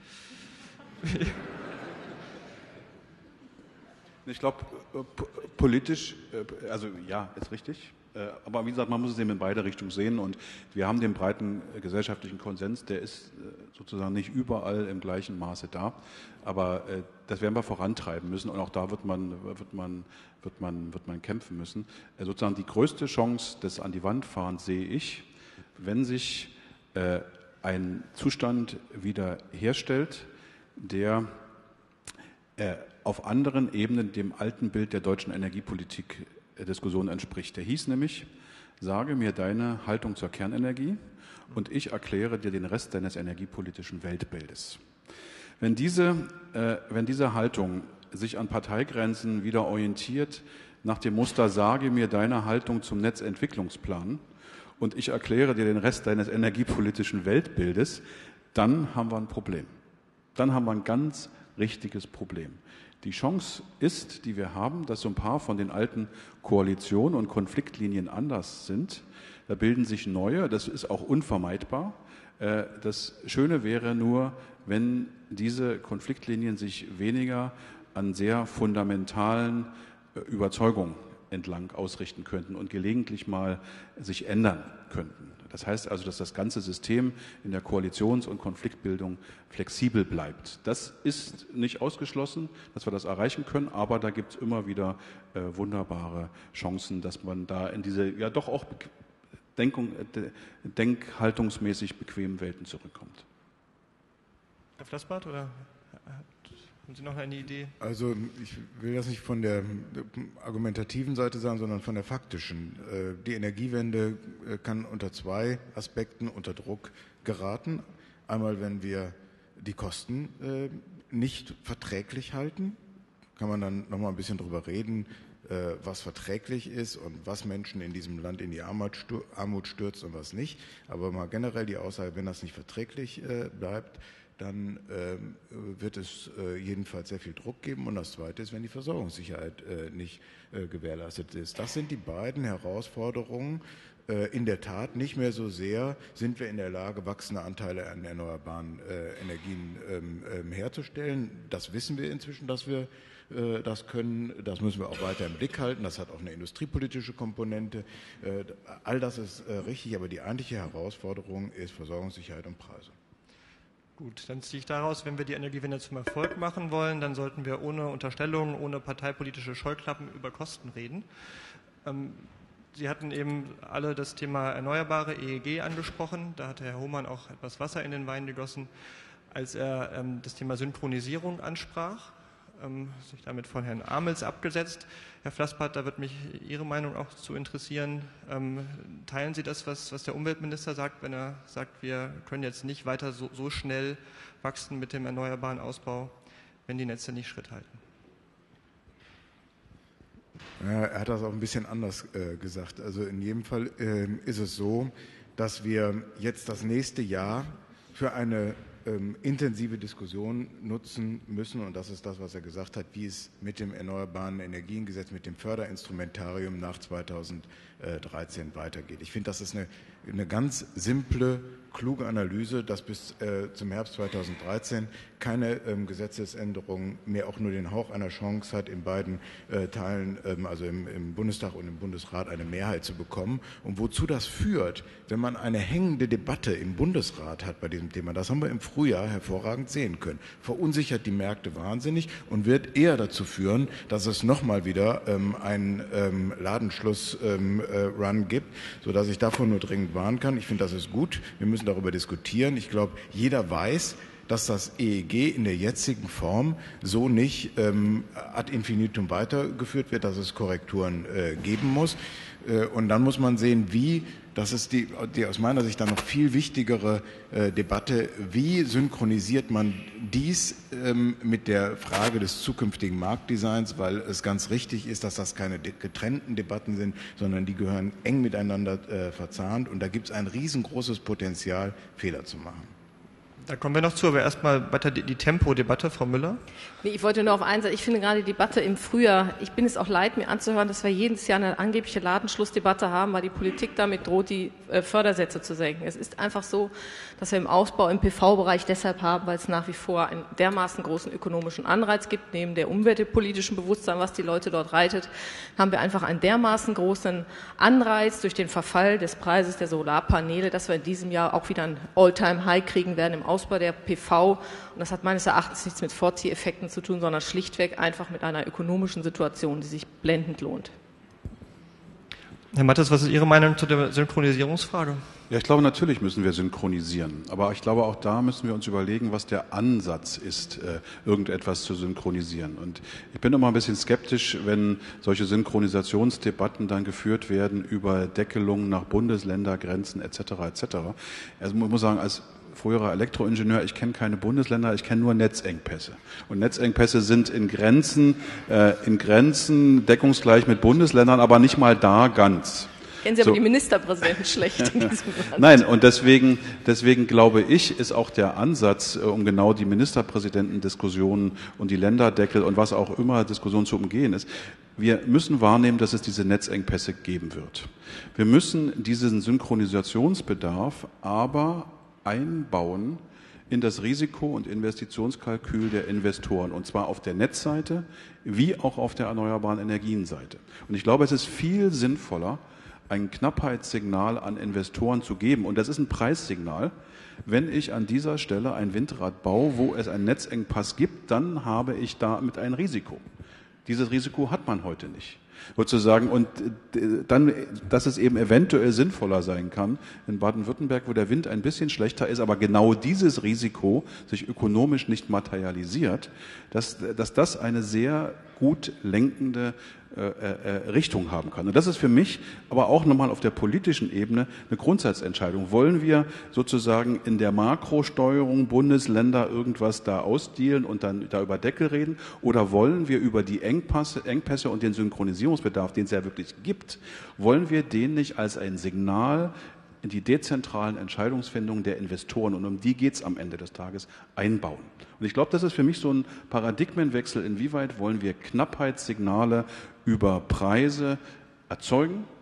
Ich glaube, politisch, also ja, ist richtig. Aber wie gesagt, man muss es eben in beide Richtungen sehen und wir haben den breiten gesellschaftlichen Konsens, der ist sozusagen nicht überall im gleichen Maße da, aber das werden wir vorantreiben müssen und auch da wird man, wird man, wird man, wird man kämpfen müssen. Sozusagen die größte Chance des An die Wand fahrens sehe ich, wenn sich ein Zustand wieder herstellt, der auf anderen Ebenen dem alten Bild der deutschen Energiepolitik Diskussion entspricht. Der hieß nämlich, sage mir deine Haltung zur Kernenergie und ich erkläre dir den Rest deines energiepolitischen Weltbildes. Wenn diese, äh, wenn diese Haltung sich an Parteigrenzen wieder orientiert, nach dem Muster, sage mir deine Haltung zum Netzentwicklungsplan und ich erkläre dir den Rest deines energiepolitischen Weltbildes, dann haben wir ein Problem. Dann haben wir ein ganz richtiges Problem. Die Chance ist, die wir haben, dass so ein paar von den alten Koalitionen und Konfliktlinien anders sind. Da bilden sich neue, das ist auch unvermeidbar. Das Schöne wäre nur, wenn diese Konfliktlinien sich weniger an sehr fundamentalen Überzeugungen entlang ausrichten könnten und gelegentlich mal sich ändern könnten. Das heißt also, dass das ganze System in der Koalitions- und Konfliktbildung flexibel bleibt. Das ist nicht ausgeschlossen, dass wir das erreichen können, aber da gibt es immer wieder äh, wunderbare Chancen, dass man da in diese ja doch auch Denkung, äh, denkhaltungsmäßig bequemen Welten zurückkommt. Herr Flassbart, oder haben Sie noch eine Idee? Also ich will das nicht von der argumentativen Seite sagen, sondern von der faktischen. Die Energiewende kann unter zwei Aspekten unter Druck geraten. Einmal, wenn wir die Kosten nicht verträglich halten, kann man dann noch mal ein bisschen drüber reden, was verträglich ist und was Menschen in diesem Land in die Armut stürzt und was nicht. Aber mal generell die Aussage, wenn das nicht verträglich bleibt, dann äh, wird es äh, jedenfalls sehr viel Druck geben. Und das Zweite ist, wenn die Versorgungssicherheit äh, nicht äh, gewährleistet ist. Das sind die beiden Herausforderungen. Äh, in der Tat nicht mehr so sehr sind wir in der Lage, wachsende Anteile an erneuerbaren äh, Energien ähm, ähm, herzustellen. Das wissen wir inzwischen, dass wir äh, das können. Das müssen wir auch weiter im Blick halten. Das hat auch eine industriepolitische Komponente. Äh, all das ist äh, richtig, aber die eigentliche Herausforderung ist Versorgungssicherheit und Preise. Gut, dann ziehe ich daraus, wenn wir die Energiewende zum Erfolg machen wollen, dann sollten wir ohne Unterstellungen, ohne parteipolitische Scheuklappen über Kosten reden. Ähm, Sie hatten eben alle das Thema erneuerbare E E G angesprochen. Da hatte Herr Hohmann auch etwas Wasser in den Wein gegossen, als er ähm, das Thema Synchronisierung ansprach. Ähm, sich damit von Herrn Amels abgesetzt. Herr Flassbart, da wird mich Ihre Meinung auch zu interessieren. Ähm, teilen Sie das, was, was der Umweltminister sagt, wenn er sagt, wir können jetzt nicht weiter so, so schnell wachsen mit dem erneuerbaren Ausbau, wenn die Netze nicht Schritt halten? Ja, er hat das auch ein bisschen anders äh, gesagt. Also in jedem Fall äh, ist es so, dass wir jetzt das nächste Jahr für eine ähm, intensive Diskussion nutzen müssen. Und das ist das, was er gesagt hat, wie es mit dem Erneuerbaren Energiengesetz, mit dem Förderinstrumentarium nach zweitausenddreizehn weitergeht. Ich finde, das ist eine, eine ganz simple, kluge Analyse, dass bis äh, zum Herbst zweitausenddreizehn keine ähm, Gesetzesänderung mehr auch nur den Hauch einer Chance hat, in beiden äh, Teilen, ähm, also im, im Bundestag und im Bundesrat, eine Mehrheit zu bekommen. Und wozu das führt, wenn man eine hängende Debatte im Bundesrat hat bei diesem Thema, das haben wir im Frühjahr hervorragend sehen können, verunsichert die Märkte wahnsinnig und wird eher dazu führen, dass es nochmal wieder ähm, einen ähm, Ladenschluss-Run ähm, äh, gibt, sodass ich davon nur dringend warnen kann. Ich finde, das ist gut. Wir müssen darüber diskutieren. Ich glaube, jeder weiß, dass das E E G in der jetzigen Form so nicht ähm, ad infinitum weitergeführt wird, dass es Korrekturen äh, geben muss. Äh, und dann muss man sehen, wie, das ist die, die aus meiner Sicht dann noch viel wichtigere äh, Debatte, wie synchronisiert man dies ähm, mit der Frage des zukünftigen Marktdesigns, weil es ganz richtig ist, dass das keine getrennten Debatten sind, sondern die gehören eng miteinander äh, verzahnt und da gibt es ein riesengroßes Potenzial, Fehler zu machen. Da kommen wir noch zu, aber erstmal weiter die, die Tempodebatte, Frau Müller. Nee, ich wollte nur auf eins sagen, ich finde gerade die Debatte im Frühjahr, ich bin es auch leid, mir anzuhören, dass wir jedes Jahr eine angebliche Ladenschlussdebatte haben, weil die Politik damit droht, die äh, Fördersätze zu senken. Es ist einfach so, dass wir im Ausbau im P V-Bereich deshalb haben, weil es nach wie vor einen dermaßen großen ökonomischen Anreiz gibt, neben der umweltpolitischen Bewusstsein, was die Leute dort reitet, haben wir einfach einen dermaßen großen Anreiz durch den Verfall des Preises der Solarpaneele, dass wir in diesem Jahr auch wieder ein All-Time-High kriegen werden im Ausbau Ausbau der P V, und das hat meines Erachtens nichts mit Vorzieheffekten zu tun, sondern schlichtweg einfach mit einer ökonomischen Situation, die sich blendend lohnt. Herr Mattes, was ist Ihre Meinung zu der Synchronisierungsfrage? Ja, ich glaube, natürlich müssen wir synchronisieren. Aber ich glaube, auch da müssen wir uns überlegen, was der Ansatz ist, äh, irgendetwas zu synchronisieren. Und ich bin immer ein bisschen skeptisch, wenn solche Synchronisationsdebatten dann geführt werden über Deckelungen nach Bundesländergrenzen et cetera et cetera. Also man muss sagen, als früherer Elektroingenieur, ich kenne keine Bundesländer, ich kenne nur Netzengpässe. Und Netzengpässe sind in Grenzen, äh, in Grenzen deckungsgleich mit Bundesländern, aber nicht mal da ganz. Kennen Sie aber so. Die Ministerpräsidenten schlecht in diesem Land. Nein, und deswegen, deswegen glaube ich, ist auch der Ansatz, um genau die Ministerpräsidentendiskussionen und die Länderdeckel und was auch immer Diskussionen zu umgehen ist, wir müssen wahrnehmen, dass es diese Netzengpässe geben wird. Wir müssen diesen Synchronisationsbedarf aber einbauen in das Risiko- und Investitionskalkül der Investoren, und zwar auf der Netzseite wie auch auf der erneuerbaren Energienseite. Und ich glaube, es ist viel sinnvoller, ein Knappheitssignal an Investoren zu geben, und das ist ein Preissignal. Wenn ich an dieser Stelle ein Windrad baue, wo es einen Netzengpass gibt, dann habe ich damit ein Risiko. Dieses Risiko hat man heute nicht. Sozusagen, und dann, dass es eben eventuell sinnvoller sein kann, in Baden-Württemberg, wo der Wind ein bisschen schlechter ist, aber genau dieses Risiko sich ökonomisch nicht materialisiert, dass, dass das eine sehr gut lenkende äh, äh, Richtung haben kann. Und das ist für mich aber auch nochmal auf der politischen Ebene eine Grundsatzentscheidung. Wollen wir sozusagen in der Makrosteuerung Bundesländer irgendwas da ausdealen und dann da über Deckel reden, oder wollen wir über die Engpässe, Engpässe und den Synchronisierungsbedarf, den es ja wirklich gibt, wollen wir den nicht als ein Signal in die dezentralen Entscheidungsfindungen der Investoren, und um die geht es am Ende des Tages, einbauen. Und ich glaube, das ist für mich so ein Paradigmenwechsel, inwieweit wollen wir Knappheitssignale über Preise erzeugen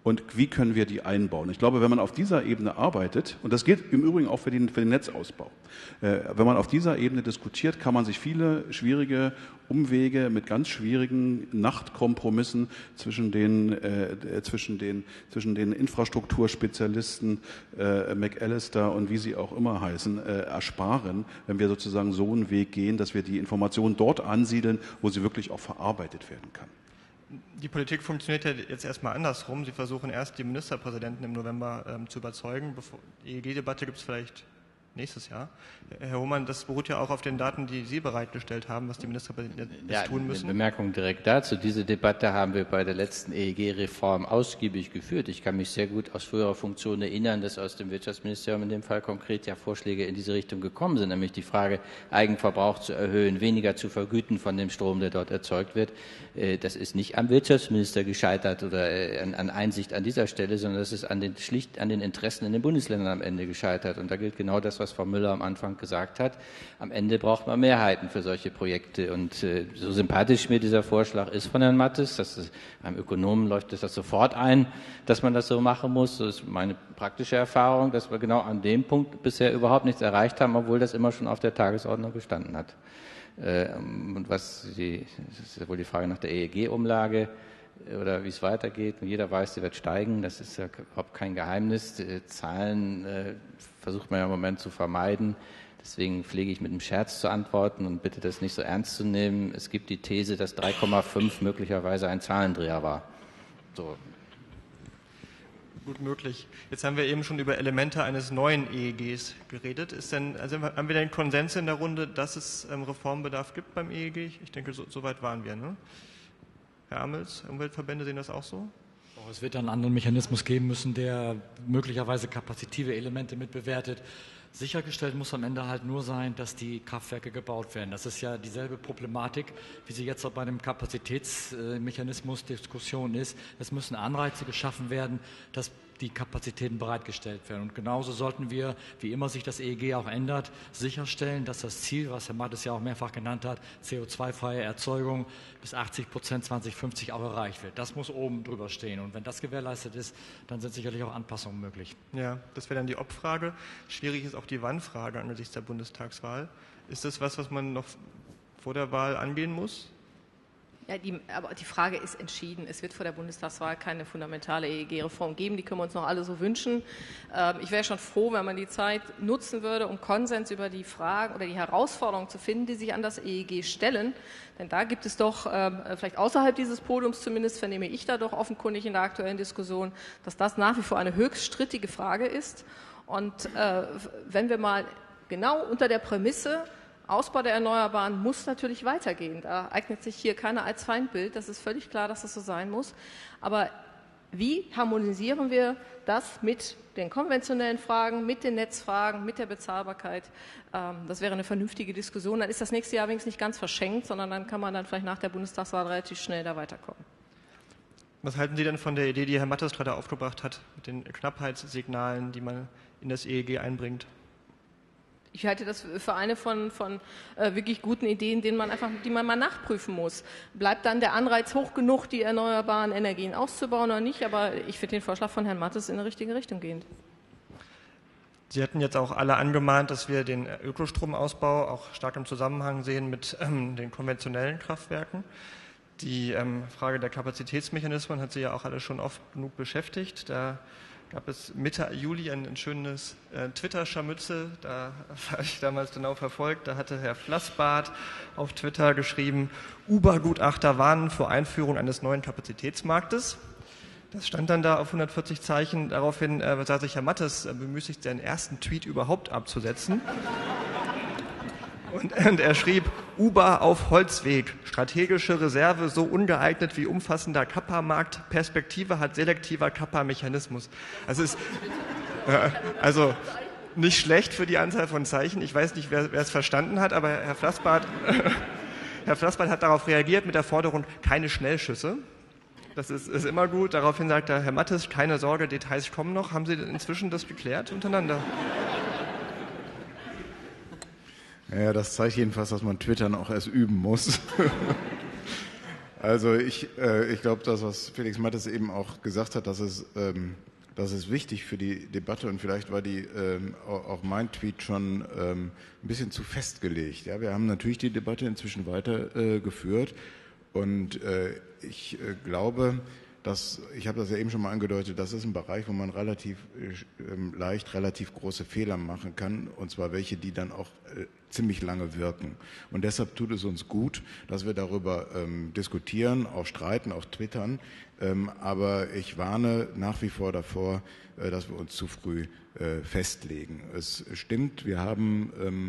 und wie können wir die einbauen. Ich glaube, wenn man auf dieser Ebene arbeitet, und das gilt im Übrigen auch für den, für den Netzausbau, äh, wenn man auf dieser Ebene diskutiert, kann man sich viele schwierige Umwege mit ganz schwierigen Nachtkompromissen zwischen den, äh, zwischen den, zwischen den Infrastrukturspezialisten äh, McAllister und wie sie auch immer heißen, äh, ersparen, wenn wir sozusagen so einen Weg gehen, dass wir die Informationen dort ansiedeln, wo sie wirklich auch verarbeitet werden kann. Die Politik funktioniert ja jetzt erstmal andersrum. Sie versuchen erst, die Ministerpräsidenten im November ähm, zu überzeugen. Bevor, die E E G-Debatte gibt es vielleicht nächstes Jahr. Herr Hohmann, das beruht ja auch auf den Daten, die Sie bereitgestellt haben, was die Ministerpräsidenten jetzt ja, tun müssen. Eine Bemerkung direkt dazu. Diese Debatte haben wir bei der letzten E E G-Reform ausgiebig geführt. Ich kann mich sehr gut aus früherer Funktion erinnern, dass aus dem Wirtschaftsministerium in dem Fall konkret ja Vorschläge in diese Richtung gekommen sind, nämlich die Frage, Eigenverbrauch zu erhöhen, weniger zu vergüten von dem Strom, der dort erzeugt wird. Das ist nicht am Wirtschaftsminister gescheitert oder an Einsicht an dieser Stelle, sondern das ist an den, schlicht an den Interessen in den Bundesländern am Ende gescheitert. Und da gilt genau das, was Frau Müller am Anfang gesagt hat. Am Ende braucht man Mehrheiten für solche Projekte. Und äh, so sympathisch mir dieser Vorschlag ist von Herrn Mattes, das ist, beim Ökonomen leuchtet das sofort ein, dass man das so machen muss. Das ist meine praktische Erfahrung, dass wir genau an dem Punkt bisher überhaupt nichts erreicht haben, obwohl das immer schon auf der Tagesordnung gestanden hat. Äh, und was die, das ist wohl die Frage nach der E E G-Umlage oder wie es weitergeht. Und jeder weiß, sie wird steigen. Das ist ja überhaupt kein Geheimnis. Die Zahlen äh, versucht man ja im Moment zu vermeiden. Deswegen pflege ich mit einem Scherz zu antworten und bitte das nicht so ernst zu nehmen. Es gibt die These, dass drei Komma fünf möglicherweise ein Zahlendreher war. So. Gut möglich. Jetzt haben wir eben schon über Elemente eines neuen E E Gs geredet. Ist denn, also haben wir denn Konsens in der Runde, dass es ähm, Reformbedarf gibt beim E E G? Ich denke, so, so weit waren wir, ne? Herr Amels, Umweltverbände sehen das auch so? Es wird einen anderen Mechanismus geben müssen, der möglicherweise kapazitive Elemente mitbewertet. Sichergestellt muss am Ende halt nur sein, dass die Kraftwerke gebaut werden. Das ist ja dieselbe Problematik, wie sie jetzt auch bei dem Kapazitätsmechanismus Diskussion ist. Es müssen Anreize geschaffen werden, dass die Kapazitäten bereitgestellt werden. Und genauso sollten wir, wie immer sich das E E G auch ändert, sicherstellen, dass das Ziel, was Herr Mattes ja auch mehrfach genannt hat, C O zwei freie Erzeugung bis achtzig Prozent zweitausendfünfzig auch erreicht wird. Das muss oben drüber stehen. Und wenn das gewährleistet ist, dann sind sicherlich auch Anpassungen möglich. Ja, das wäre dann die Ob-Frage. Schwierig ist auch die Wann-Frage angesichts der Bundestagswahl. Ist das was, was man noch vor der Wahl angehen muss? Ja, die, aber die Frage ist entschieden. Es wird vor der Bundestagswahl keine fundamentale E E G-Reform geben. Die können wir uns noch alle so wünschen. Ähm, ich wäre schon froh, wenn man die Zeit nutzen würde, um Konsens über die Fragen oder die Herausforderungen zu finden, die sich an das E E G stellen. Denn da gibt es doch, ähm, vielleicht außerhalb dieses Podiums zumindest, vernehme ich da doch offenkundig in der aktuellen Diskussion, dass das nach wie vor eine höchst strittige Frage ist. Und äh, wenn wir mal genau unter der Prämisse, Ausbau der Erneuerbaren muss natürlich weitergehen. Da eignet sich hier keiner als Feindbild. Das ist völlig klar, dass das so sein muss. Aber wie harmonisieren wir das mit den konventionellen Fragen, mit den Netzfragen, mit der Bezahlbarkeit? Das wäre eine vernünftige Diskussion. Dann ist das nächste Jahr wenigstens nicht ganz verschenkt, sondern dann kann man dann vielleicht nach der Bundestagswahl relativ schnell da weiterkommen. Was halten Sie denn von der Idee, die Herr Mattes gerade aufgebracht hat, mit den Knappheitssignalen, die man in das E E G einbringt? Ich halte das für eine von, von äh, wirklich guten Ideen, denen man einfach, die man mal nachprüfen muss. Bleibt dann der Anreiz hoch genug, die erneuerbaren Energien auszubauen oder nicht? Aber ich finde den Vorschlag von Herrn Mattes in die richtige Richtung gehend. Sie hatten jetzt auch alle angemahnt, dass wir den Ökostromausbau auch stark im Zusammenhang sehen mit ähm, den konventionellen Kraftwerken. Die ähm, Frage der Kapazitätsmechanismen hat Sie ja auch alle schon oft genug beschäftigt. Da gab es Mitte Juli ein, ein schönes äh, Twitter-Scharmützel, da habe ich damals genau verfolgt, da hatte Herr Flassbart auf Twitter geschrieben, Uber-Gutachter warnen vor Einführung eines neuen Kapazitätsmarktes. Das stand dann da auf hundertvierzig Zeichen, daraufhin äh, sah sich Herr Mattes äh, bemüßigt, seinen ersten Tweet überhaupt abzusetzen. Und, und er schrieb, Uber auf Holzweg, strategische Reserve so ungeeignet wie umfassender Kappa-Markt, Perspektive hat selektiver Kappa-Mechanismus. Also, ist, äh, also nicht schlecht für die Anzahl von Zeichen. Ich weiß nicht, wer, wer es verstanden hat, aber Herr Flassbart, Herr Flassbart hat darauf reagiert mit der Forderung, keine Schnellschüsse. Das ist, ist immer gut. Daraufhin sagt er, Herr Mattes, keine Sorge, Details kommen noch. Haben Sie inzwischen das geklärt untereinander? Ja, das zeigt jedenfalls, dass man Twittern auch erst üben muss. Also ich, äh, ich glaube, das, was Felix Mattes eben auch gesagt hat, dass es, ähm, das ist wichtig für die Debatte und vielleicht war die, ähm, auch mein Tweet schon ähm, ein bisschen zu festgelegt. Ja, wir haben natürlich die Debatte inzwischen weitergeführt äh, und äh, ich äh, glaube, dass, ich habe das ja eben schon mal angedeutet, das ist ein Bereich, wo man relativ äh, leicht relativ große Fehler machen kann, und zwar welche, die dann auch äh, ziemlich lange wirken. Und deshalb tut es uns gut, dass wir darüber ähm, diskutieren, auch streiten, auch twittern. Ähm, aber ich warne nach wie vor davor, äh, dass wir uns zu früh äh, festlegen. Es stimmt, wir haben, ähm,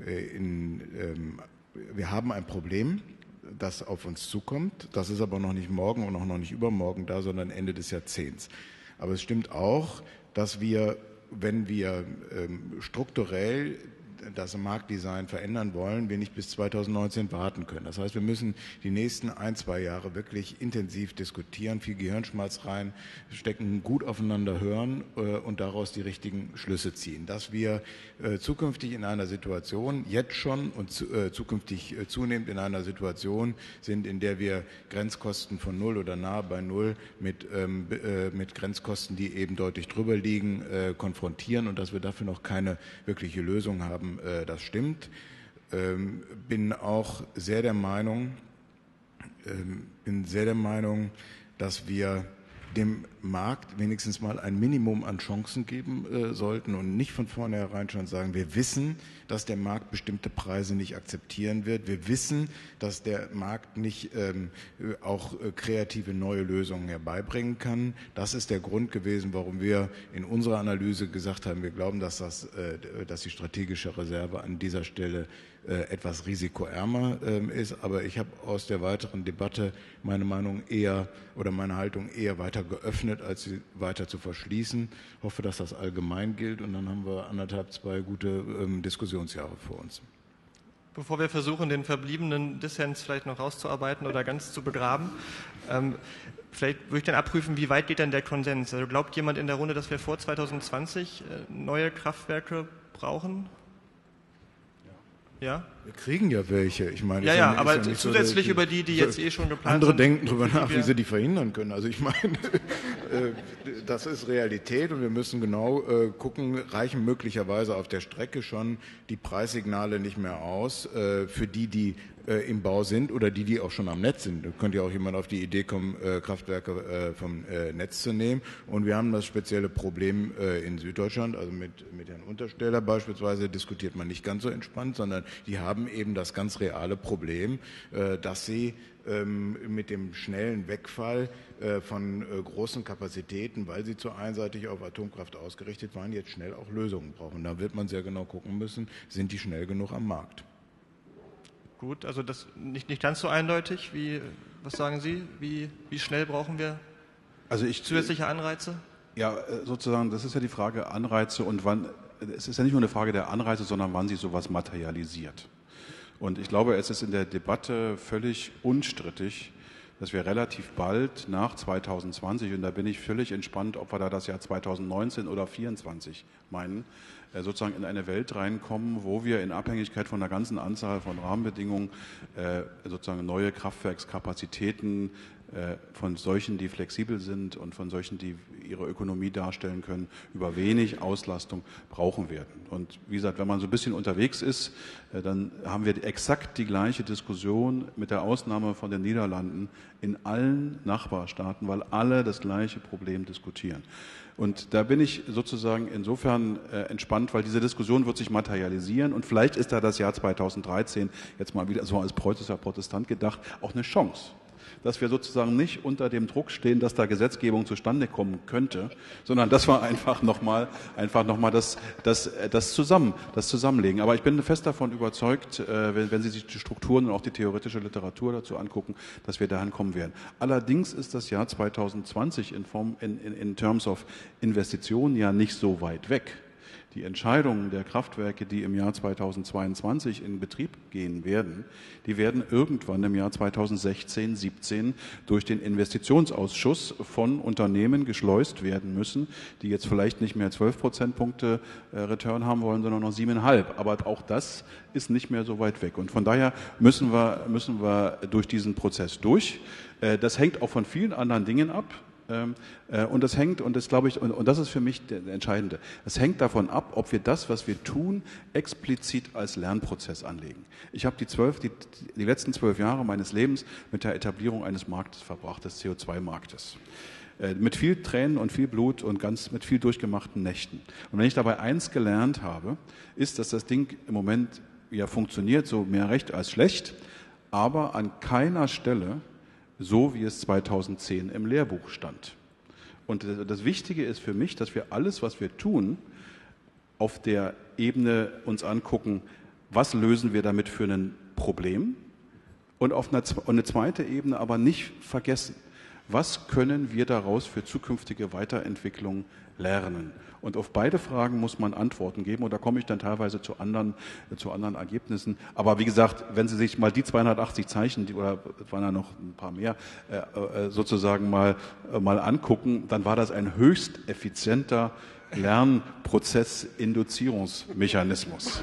in, ähm, wir haben ein Problem, das auf uns zukommt. Das ist aber noch nicht morgen und auch noch nicht übermorgen da, sondern Ende des Jahrzehnts. Aber es stimmt auch, dass wir, wenn wir ähm, strukturell das Marktdesign verändern wollen, wir nicht bis zweitausendneunzehn warten können. Das heißt, wir müssen die nächsten ein, zwei Jahre wirklich intensiv diskutieren, viel Gehirnschmalz reinstecken, gut aufeinander hören äh, und daraus die richtigen Schlüsse ziehen. Dass wir äh, zukünftig in einer Situation, jetzt schon und zu, äh, zukünftig äh, zunehmend in einer Situation sind, in der wir Grenzkosten von null oder nahe bei null mit, ähm, äh, mit Grenzkosten, die eben deutlich drüber liegen, äh, konfrontieren und dass wir dafür noch keine wirkliche Lösung haben, das stimmt. Ähm, bin auch sehr der Meinung, ähm, bin sehr der Meinung, dass wir dem Markt wenigstens mal ein Minimum an Chancen geben äh, sollten und nicht von vornherein schon sagen, wir wissen, dass der Markt bestimmte Preise nicht akzeptieren wird. Wir wissen, dass der Markt nicht ähm, auch äh, kreative neue Lösungen herbeibringen kann. Das ist der Grund gewesen, warum wir in unserer Analyse gesagt haben, wir glauben, dass, das, äh, dass die strategische Reserve an dieser Stelle äh, etwas risikoärmer äh, ist. Aber ich habe aus der weiteren Debatte meine Meinung eher oder meine Haltung eher weiter geöffnet, als sie weiter zu verschließen. Ich hoffe, dass das allgemein gilt und dann haben wir anderthalb, zwei gute ähm, Diskussionsjahre vor uns. Bevor wir versuchen, den verbliebenen Dissens vielleicht noch rauszuarbeiten oder ganz zu begraben, ähm, vielleicht würde ich dann abprüfen, wie weit geht denn der Konsens? Also glaubt jemand in der Runde, dass wir vor zweitausendzwanzig äh, neue Kraftwerke brauchen? Ja? Wir kriegen ja welche. Ich meine, ja, ja, ja, aber ja zusätzlich so, über die, die jetzt eh schon geplant andere sind. Andere denken darüber nach, wie sie die verhindern können. Also ich meine, das ist Realität und wir müssen genau gucken, reichen möglicherweise auf der Strecke schon die Preissignale nicht mehr aus für die, die im Bau sind oder die, die auch schon am Netz sind. Da könnte ja auch jemand auf die Idee kommen, Kraftwerke vom Netz zu nehmen. Und wir haben das spezielle Problem in Süddeutschland, also mit, mit Herrn Untersteller beispielsweise diskutiert man nicht ganz so entspannt, sondern die haben eben das ganz reale Problem, dass sie mit dem schnellen Wegfall von großen Kapazitäten, weil sie zu einseitig auf Atomkraft ausgerichtet waren, jetzt schnell auch Lösungen brauchen. Da wird man sehr genau gucken müssen, sind die schnell genug am Markt. Gut, also das nicht, nicht ganz so eindeutig. Wie, was sagen Sie? Wie, wie schnell brauchen wir also ich, zusätzliche Anreize? Ja, sozusagen, das ist ja die Frage Anreize und wann, es ist ja nicht nur eine Frage der Anreize, sondern wann sich sowas materialisiert. Und ich glaube, es ist in der Debatte völlig unstrittig, dass wir relativ bald nach zweitausendzwanzig, und da bin ich völlig entspannt, ob wir da das Jahr zweitausendneunzehn oder zweitausendvierundzwanzig meinen, sozusagen in eine Welt reinkommen, wo wir in Abhängigkeit von einer ganzen Anzahl von Rahmenbedingungen sozusagen neue Kraftwerkskapazitäten von solchen, die flexibel sind und von solchen, die ihre Ökonomie darstellen können, über wenig Auslastung brauchen werden. Und wie gesagt, wenn man so ein bisschen unterwegs ist, dann haben wir exakt die gleiche Diskussion mit der Ausnahme von den Niederlanden in allen Nachbarstaaten, weil alle das gleiche Problem diskutieren. Und da bin ich sozusagen insofern äh, entspannt, weil diese Diskussion wird sich materialisieren und vielleicht ist da das Jahr zweitausenddreizehn, jetzt mal wieder so als preußischer Protestant gedacht, auch eine Chance. Dass wir sozusagen nicht unter dem Druck stehen, dass da Gesetzgebung zustande kommen könnte, sondern dass wir einfach nochmal einfach noch mal das, das, das, zusammen, das zusammenlegen. Aber ich bin fest davon überzeugt, wenn, wenn Sie sich die Strukturen und auch die theoretische Literatur dazu angucken, dass wir dahin kommen werden. Allerdings ist das Jahr zweitausendzwanzig in, Form, in, in, in terms of Investitionen ja nicht so weit weg. Die Entscheidungen der Kraftwerke, die im Jahr zweitausendzweiundzwanzig in Betrieb gehen werden, die werden irgendwann im Jahr zweitausendsechzehn, siebzehn durch den Investitionsausschuss von Unternehmen geschleust werden müssen, die jetzt vielleicht nicht mehr zwölf Prozentpunkte Return haben wollen, sondern noch siebeneinhalb. Aber auch das ist nicht mehr so weit weg. Und von daher müssen wir, müssen wir durch diesen Prozess durch. Das hängt auch von vielen anderen Dingen ab. Und das hängt, und das glaube ich, und, und das ist für mich der, der Entscheidende, es hängt davon ab, ob wir das, was wir tun, explizit als Lernprozess anlegen. Ich habe die, zwölf, die, die letzten zwölf Jahre meines Lebens mit der Etablierung eines Marktes verbracht, des C O zwei Marktes. Äh, mit viel Tränen und viel Blut und ganz mit viel durchgemachten Nächten. Und wenn ich dabei eins gelernt habe, ist, dass das Ding im Moment ja funktioniert, so mehr recht als schlecht, aber an keiner Stelle so wie es zweitausendzehn im Lehrbuch stand. Und das Wichtige ist für mich, dass wir alles, was wir tun, auf der Ebene uns angucken, was lösen wir damit für ein Problem, und auf eine, eine zweite Ebene aber nicht vergessen, was können wir daraus für zukünftige Weiterentwicklung lernen. Und auf beide Fragen muss man Antworten geben, und da komme ich dann teilweise zu anderen, zu anderen Ergebnissen. Aber wie gesagt, wenn Sie sich mal die zweihundertachtzig Zeichen, die, oder es waren ja noch ein paar mehr, äh, sozusagen mal, äh, mal angucken, dann war das ein höchst effizienter Lernprozess-Induzierungsmechanismus.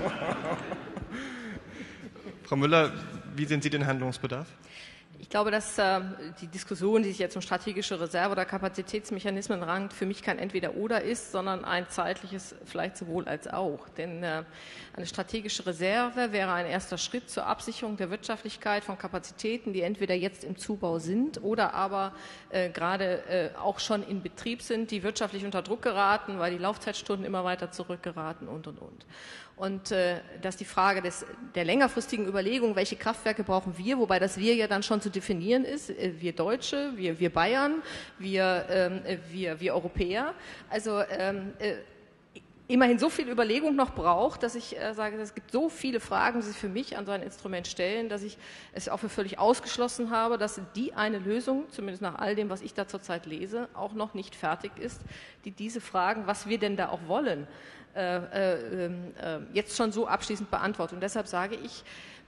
Frau Müller, wie sehen Sie den Handlungsbedarf? Ich glaube, dass äh, die Diskussion, die sich jetzt um strategische Reserve oder Kapazitätsmechanismen rankt, für mich kein Entweder-Oder ist, sondern ein zeitliches vielleicht sowohl als auch. Denn äh, eine strategische Reserve wäre ein erster Schritt zur Absicherung der Wirtschaftlichkeit von Kapazitäten, die entweder jetzt im Zubau sind oder aber äh, gerade äh, auch schon in Betrieb sind, die wirtschaftlich unter Druck geraten, weil die Laufzeitstunden immer weiter zurückgeraten und, und, und. Und äh, dass die Frage des, der längerfristigen Überlegung, welche Kraftwerke brauchen wir, wobei das wir ja dann schon zu definieren ist, äh, wir Deutsche, wir, wir Bayern, wir, ähm, wir, wir Europäer, also ähm, äh, immerhin so viel Überlegung noch braucht, dass ich äh, sage, es gibt so viele Fragen, die sich für mich an so ein Instrument stellen, dass ich es auch für völlig ausgeschlossen habe, dass die eine Lösung, zumindest nach all dem, was ich da zurzeit lese, auch noch nicht fertig ist, die diese Fragen, was wir denn da auch wollen, Äh, äh, äh, jetzt schon so abschließend beantwortet. Und deshalb sage ich,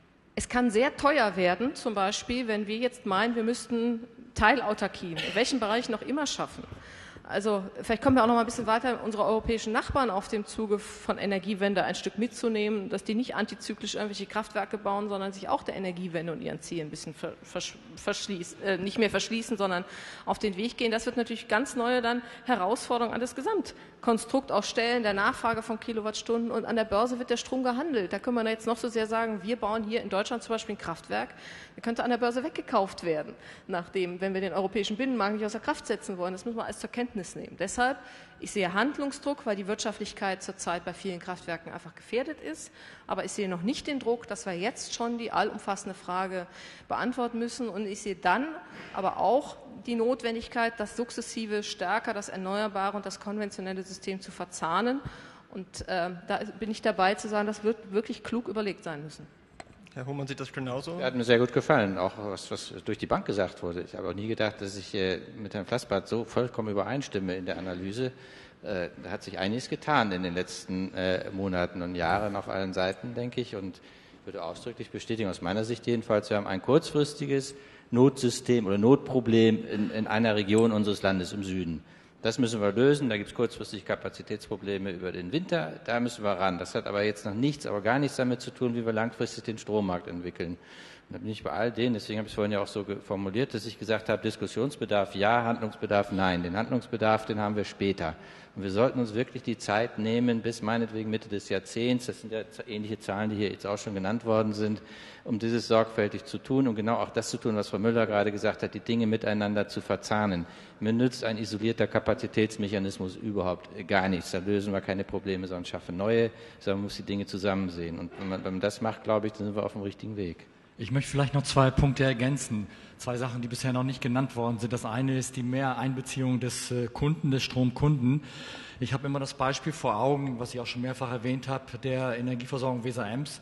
es kann sehr teuer werden, zum Beispiel, wenn wir jetzt meinen, wir müssten Teilautarkie, in welchem Bereich noch immer schaffen. Also vielleicht kommen wir auch noch mal ein bisschen weiter, unsere europäischen Nachbarn auf dem Zuge von Energiewende ein Stück mitzunehmen, dass die nicht antizyklisch irgendwelche Kraftwerke bauen, sondern sich auch der Energiewende und ihren Zielen ein bisschen verschließen, äh, nicht mehr verschließen, sondern auf den Weg gehen. Das wird natürlich ganz neue dann Herausforderungen an das Gesamtkonstrukt auch stellen, der Nachfrage von Kilowattstunden, und an der Börse wird der Strom gehandelt. Da können wir jetzt noch so sehr sagen, wir bauen hier in Deutschland zum Beispiel ein Kraftwerk, der könnte an der Börse weggekauft werden, nachdem, wenn wir den europäischen Binnenmarkt nicht außer Kraft setzen wollen. Das müssen wir alles zur Kenntnis nehmen. Deshalb, ich sehe Handlungsdruck, weil die Wirtschaftlichkeit zurzeit bei vielen Kraftwerken einfach gefährdet ist. Aber ich sehe noch nicht den Druck, dass wir jetzt schon die allumfassende Frage beantworten müssen. Und ich sehe dann aber auch die Notwendigkeit, das sukzessive stärker das erneuerbare und das konventionelle System zu verzahnen. Und äh, da bin ich dabei zu sagen, das wird wirklich klug überlegt sein müssen. Herr Hohmann, sieht das genauso? Ja, hat mir sehr gut gefallen, auch was, was durch die Bank gesagt wurde. Ich habe auch nie gedacht, dass ich äh, mit Herrn Flassbart so vollkommen übereinstimme in der Analyse. Äh, da hat sich einiges getan in den letzten äh, Monaten und Jahren auf allen Seiten, denke ich. Und ich würde ausdrücklich bestätigen, aus meiner Sicht jedenfalls, wir haben ein kurzfristiges Notsystem oder Notproblem in, in einer Region unseres Landes im Süden. Das müssen wir lösen. Da gibt es kurzfristig Kapazitätsprobleme über den Winter. Da müssen wir ran. Das hat aber jetzt noch nichts, aber gar nichts damit zu tun, wie wir langfristig den Strommarkt entwickeln. Und da bin ich bei all denen, deswegen habe ich es vorhin ja auch so formuliert, dass ich gesagt habe, Diskussionsbedarf ja, Handlungsbedarf nein. Den Handlungsbedarf, den haben wir später. Und wir sollten uns wirklich die Zeit nehmen, bis meinetwegen Mitte des Jahrzehnts, das sind ja ähnliche Zahlen, die hier jetzt auch schon genannt worden sind, um dieses sorgfältig zu tun und genau auch das zu tun, was Frau Müller gerade gesagt hat, die Dinge miteinander zu verzahnen. Mir nützt ein isolierter Kapazitätsmechanismus überhaupt gar nichts. Da lösen wir keine Probleme, sondern schaffen neue, sondern man muss die Dinge zusammen sehen. Und wenn man, wenn man das macht, glaube ich, dann sind wir auf dem richtigen Weg. Ich möchte vielleicht noch zwei Punkte ergänzen. Zwei Sachen, die bisher noch nicht genannt worden sind. Das eine ist die Mehreinbeziehung des Kunden, des Stromkunden. Ich habe immer das Beispiel vor Augen, was ich auch schon mehrfach erwähnt habe, der Energieversorgung Weser-Ems,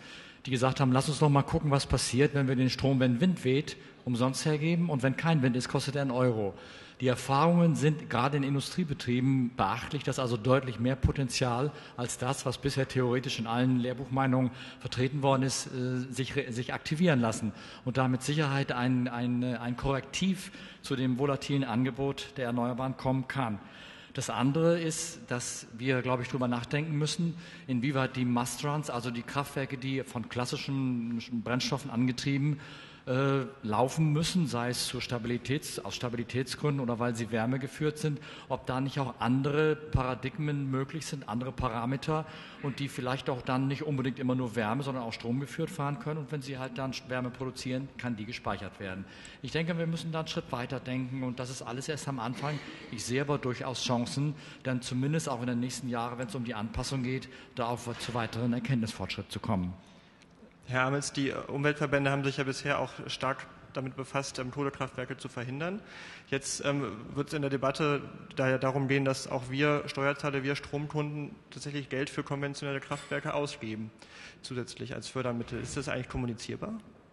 die gesagt haben, lass uns doch mal gucken, was passiert, wenn wir den Strom, wenn Wind weht, umsonst hergeben und wenn kein Wind ist, kostet er einen Euro. Die Erfahrungen sind gerade in Industriebetrieben beachtlich, dass also deutlich mehr Potenzial als das, was bisher theoretisch in allen Lehrbuchmeinungen vertreten worden ist, sich, sich aktivieren lassen und da mit Sicherheit ein, ein, ein Korrektiv zu dem volatilen Angebot der Erneuerbaren kommen kann. Das andere ist, dass wir, glaube ich, darüber nachdenken müssen, inwieweit die Must-Runs, also die Kraftwerke, die von klassischen Brennstoffen angetrieben äh, laufen müssen, sei es zur Stabilitäts-, aus Stabilitätsgründen oder weil sie wärmegeführt sind, ob da nicht auch andere Paradigmen möglich sind, andere Parameter und die vielleicht auch dann nicht unbedingt immer nur Wärme, sondern auch Strom geführt fahren können und wenn sie halt dann Wärme produzieren, kann die gespeichert werden. Ich denke, wir müssen da einen Schritt weiter denken und das ist alles erst am Anfang. Ich sehe aber durchaus Chancen, dann zumindest auch in den nächsten Jahren, wenn es um die Anpassung geht, da auch zu weiteren Erkenntnisfortschritt zu kommen. Herr Amels, die Umweltverbände haben sich ja bisher auch stark damit befasst, ähm, Kohlekraftwerke zu verhindern. Jetzt ähm, wird es in der Debatte da ja darum gehen, dass auch wir Steuerzahler, wir Stromkunden tatsächlich Geld für konventionelle Kraftwerke ausgeben, zusätzlich als Fördermittel. Ist das eigentlich kommunizierbar?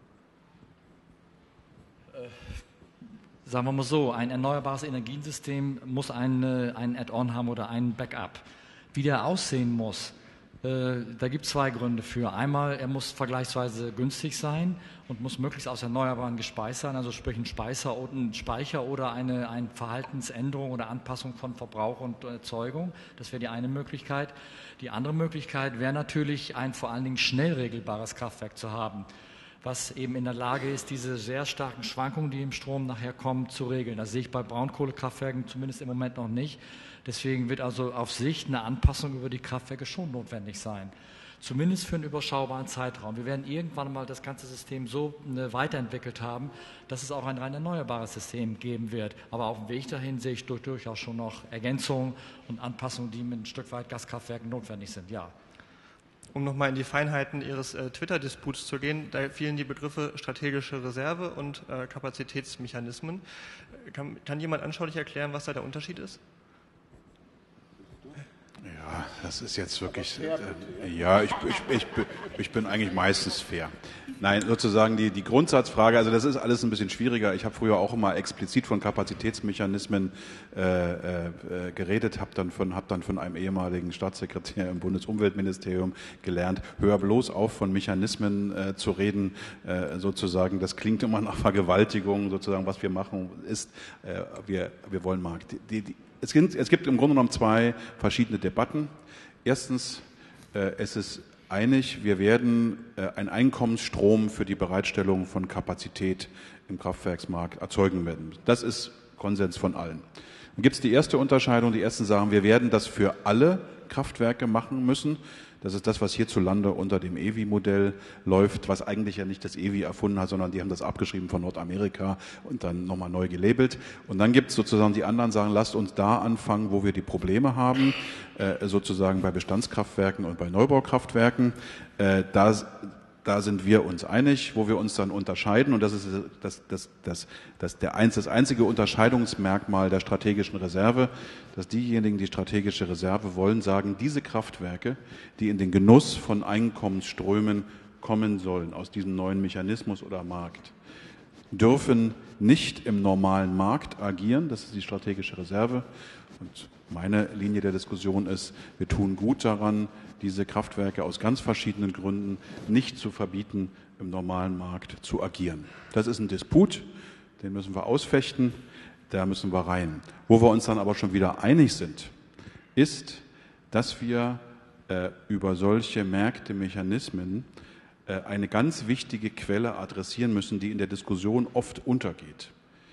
Äh, sagen wir mal so, ein erneuerbares Energiesystem muss ein, ein Add-on haben oder ein Backup. Wie der aussehen muss, da gibt es zwei Gründe für. Einmal, er muss vergleichsweise günstig sein und muss möglichst aus Erneuerbaren gespeist sein, also sprich ein Speicher, ein Speicher oder eine, eine Verhaltensänderung oder Anpassung von Verbrauch und Erzeugung. Das wäre die eine Möglichkeit. Die andere Möglichkeit wäre natürlich, ein vor allen Dingen schnell regelbares Kraftwerk zu haben, was eben in der Lage ist, diese sehr starken Schwankungen, die im Strom nachher kommen, zu regeln. Das sehe ich bei Braunkohlekraftwerken zumindest im Moment noch nicht. Deswegen wird also auf Sicht eine Anpassung über die Kraftwerke schon notwendig sein. Zumindest für einen überschaubaren Zeitraum. Wir werden irgendwann mal das ganze System so weiterentwickelt haben, dass es auch ein rein erneuerbares System geben wird. Aber auf dem Weg dahin sehe ich durchaus schon noch Ergänzungen und Anpassungen, die mit ein Stück weit Gaskraftwerken notwendig sind. Ja. Um nochmal in die Feinheiten Ihres äh, Twitter-Disputs zu gehen, da fielen die Begriffe strategische Reserve und äh, Kapazitätsmechanismen. Kann, kann jemand anschaulich erklären, was da der Unterschied ist? Ja, das ist jetzt wirklich, äh, ja, ich, ich, ich, ich bin eigentlich meistens fair. Nein, sozusagen die, die Grundsatzfrage, also das ist alles ein bisschen schwieriger. Ich habe früher auch immer explizit von Kapazitätsmechanismen äh, äh, geredet, habe dann, von, hab dann von einem ehemaligen Staatssekretär im Bundesumweltministerium gelernt, hör bloß auf, von Mechanismen äh, zu reden, äh, sozusagen. Das klingt immer nach Vergewaltigung, sozusagen, was wir machen ist, äh, wir, wir wollen Markt. Die, die, Es gibt, es gibt im Grunde genommen zwei verschiedene Debatten. Erstens, äh, es ist einig, wir werden äh, einen Einkommensstrom für die Bereitstellung von Kapazität im Kraftwerksmarkt erzeugen werden. Das ist Konsens von allen. Dann gibt es die erste Unterscheidung. Die ersten sagen, wir werden das für alle Kraftwerke machen müssen. Das ist das, was hierzulande unter dem E W I-Modell läuft, was eigentlich ja nicht das E W I erfunden hat, sondern die haben das abgeschrieben von Nordamerika und dann nochmal neu gelabelt. Und dann gibt es sozusagen die anderen, sagen, lasst uns da anfangen, wo wir die Probleme haben, äh, sozusagen bei Bestandskraftwerken und bei Neubaukraftwerken. Äh, da Da sind wir uns einig, wo wir uns dann unterscheiden. Und das ist das, das, das, das, der eins, das einzige Unterscheidungsmerkmal der strategischen Reserve, dass diejenigen, die strategische Reserve wollen, sagen, diese Kraftwerke, die in den Genuss von Einkommensströmen kommen sollen, aus diesem neuen Mechanismus oder Markt, dürfen nicht im normalen Markt agieren. Das ist die strategische Reserve. Und meine Linie der Diskussion ist, wir tun gut daran, diese Kraftwerke aus ganz verschiedenen Gründen nicht zu verbieten, im normalen Markt zu agieren. Das ist ein Disput, den müssen wir ausfechten, da müssen wir rein. Wo wir uns dann aber schon wieder einig sind, ist, dass wir äh, über solche Märkte, Mechanismen äh, eine ganz wichtige Quelle adressieren müssen, die in der Diskussion oft untergeht.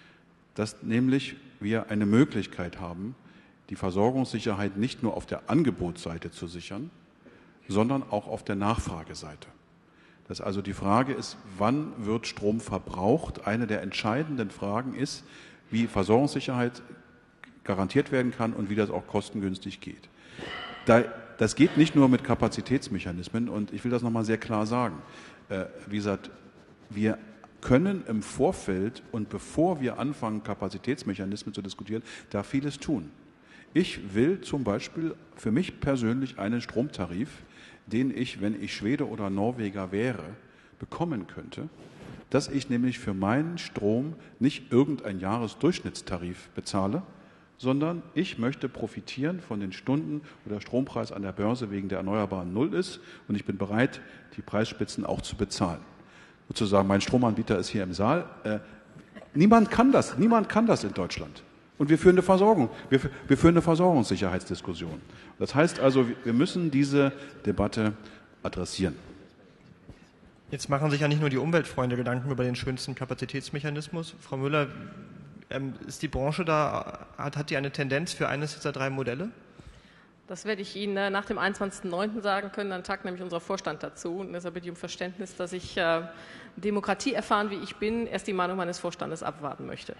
Dass nämlich wir eine Möglichkeit haben, die Versorgungssicherheit nicht nur auf der Angebotsseite zu sichern, sondern auch auf der Nachfrageseite. Dass also die Frage ist, wann wird Strom verbraucht? Eine der entscheidenden Fragen ist, wie Versorgungssicherheit garantiert werden kann und wie das auch kostengünstig geht. Da, das geht nicht nur mit Kapazitätsmechanismen und ich will das nochmal sehr klar sagen. Äh, wie gesagt, wir können im Vorfeld und bevor wir anfangen, Kapazitätsmechanismen zu diskutieren, da vieles tun. Ich will zum Beispiel für mich persönlich einen Stromtarif, den ich, wenn ich Schwede oder Norweger wäre, bekommen könnte, dass ich nämlich für meinen Strom nicht irgendeinen Jahresdurchschnittstarif bezahle, sondern ich möchte profitieren von den Stunden, wo der Strompreis an der Börse wegen der Erneuerbaren null ist und ich bin bereit, die Preisspitzen auch zu bezahlen. Sozusagen, mein Stromanbieter ist hier im Saal. Äh, niemand kann das, niemand kann das in Deutschland. Und wir führen eine Versorgung, wir, wir führen eine Versorgungssicherheitsdiskussion. Das heißt also, wir müssen diese Debatte adressieren. Jetzt machen sich ja nicht nur die Umweltfreunde Gedanken über den schönsten Kapazitätsmechanismus. Frau Müller, ähm, ist die Branche da, hat, hat die eine Tendenz für eines dieser drei Modelle? Das werde ich Ihnen äh, nach dem einundzwanzigsten neunten sagen können, dann tagt nämlich unser Vorstand dazu. Und deshalb bitte ich um Verständnis, dass ich äh, Demokratie erfahren, wie ich bin, erst die Meinung meines Vorstandes abwarten möchte.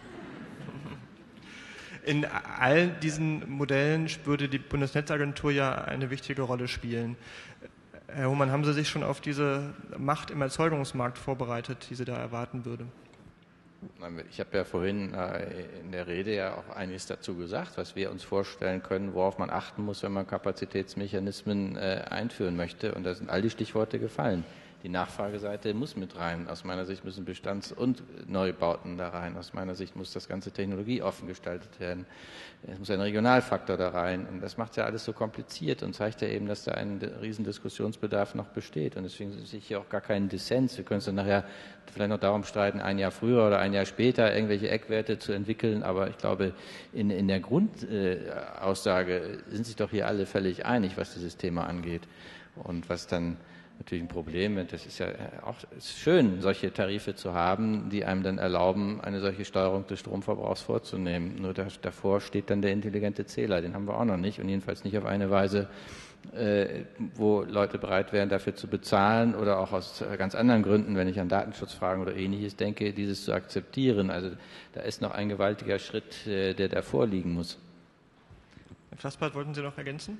In all diesen Modellen würde die Bundesnetzagentur ja eine wichtige Rolle spielen. Herr Hohmann, haben Sie sich schon auf diese Macht im Erzeugungsmarkt vorbereitet, die Sie da erwarten würde? Ich habe ja vorhin in der Rede ja auch einiges dazu gesagt, was wir uns vorstellen können, worauf man achten muss, wenn man Kapazitätsmechanismen einführen möchte. Und da sind all die Stichworte gefallen. Die Nachfrageseite muss mit rein. Aus meiner Sicht müssen Bestands- und Neubauten da rein. Aus meiner Sicht muss das ganze Technologie offen gestaltet werden. Es muss ein Regionalfaktor da rein. Und das macht ja alles so kompliziert und zeigt ja eben, dass da ein riesen Diskussionsbedarf noch besteht. Und deswegen sehe ich hier auch gar keinen Dissens. Wir können uns dann nachher vielleicht noch darum streiten, ein Jahr früher oder ein Jahr später irgendwelche Eckwerte zu entwickeln. Aber ich glaube, in, in der Grundaussage sind sich doch hier alle völlig einig, was dieses Thema angeht. Und was dann natürlich ein Problem. Das ist ja auch ist schön, solche Tarife zu haben, die einem dann erlauben, eine solche Steuerung des Stromverbrauchs vorzunehmen. Nur da, davor steht dann der intelligente Zähler. Den haben wir auch noch nicht und jedenfalls nicht auf eine Weise, äh, wo Leute bereit wären, dafür zu bezahlen oder auch aus ganz anderen Gründen, wenn ich an Datenschutzfragen oder Ähnliches denke, dieses zu akzeptieren. Also da ist noch ein gewaltiger Schritt, äh, der davor liegen muss. Herr Flassbart, wollten Sie noch ergänzen?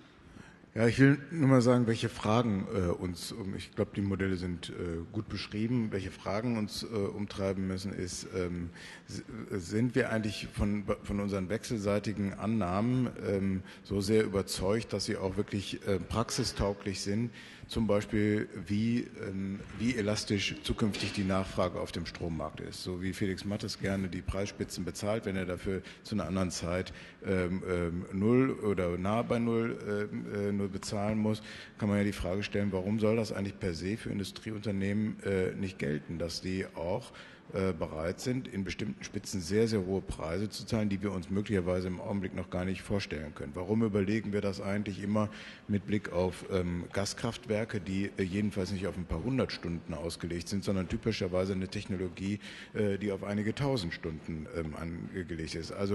Ja, ich will nur mal sagen, welche Fragen äh, uns, um, ich glaube, die Modelle sind äh, gut beschrieben, welche Fragen uns äh, umtreiben müssen, ist, ähm, sind wir eigentlich von, von unseren wechselseitigen Annahmen ähm, so sehr überzeugt, dass sie auch wirklich äh, praxistauglich sind, zum Beispiel wie, ähm, wie elastisch zukünftig die Nachfrage auf dem Strommarkt ist. So wie Felix Mattes gerne die Preisspitzen bezahlt, wenn er dafür zu einer anderen Zeit ähm, ähm, null oder nah bei null, äh, null bezahlen muss, kann man ja die Frage stellen, warum soll das eigentlich per se für Industrieunternehmen äh, nicht gelten, dass die auch äh, bereit sind, in bestimmten Spitzen sehr, sehr hohe Preise zu zahlen, die wir uns möglicherweise im Augenblick noch gar nicht vorstellen können. Warum überlegen wir das eigentlich immer mit Blick auf ähm, Gaskraftwerke, die äh, jedenfalls nicht auf ein paar hundert Stunden ausgelegt sind, sondern typischerweise eine Technologie, äh, die auf einige tausend Stunden ähm, angelegt ist. Also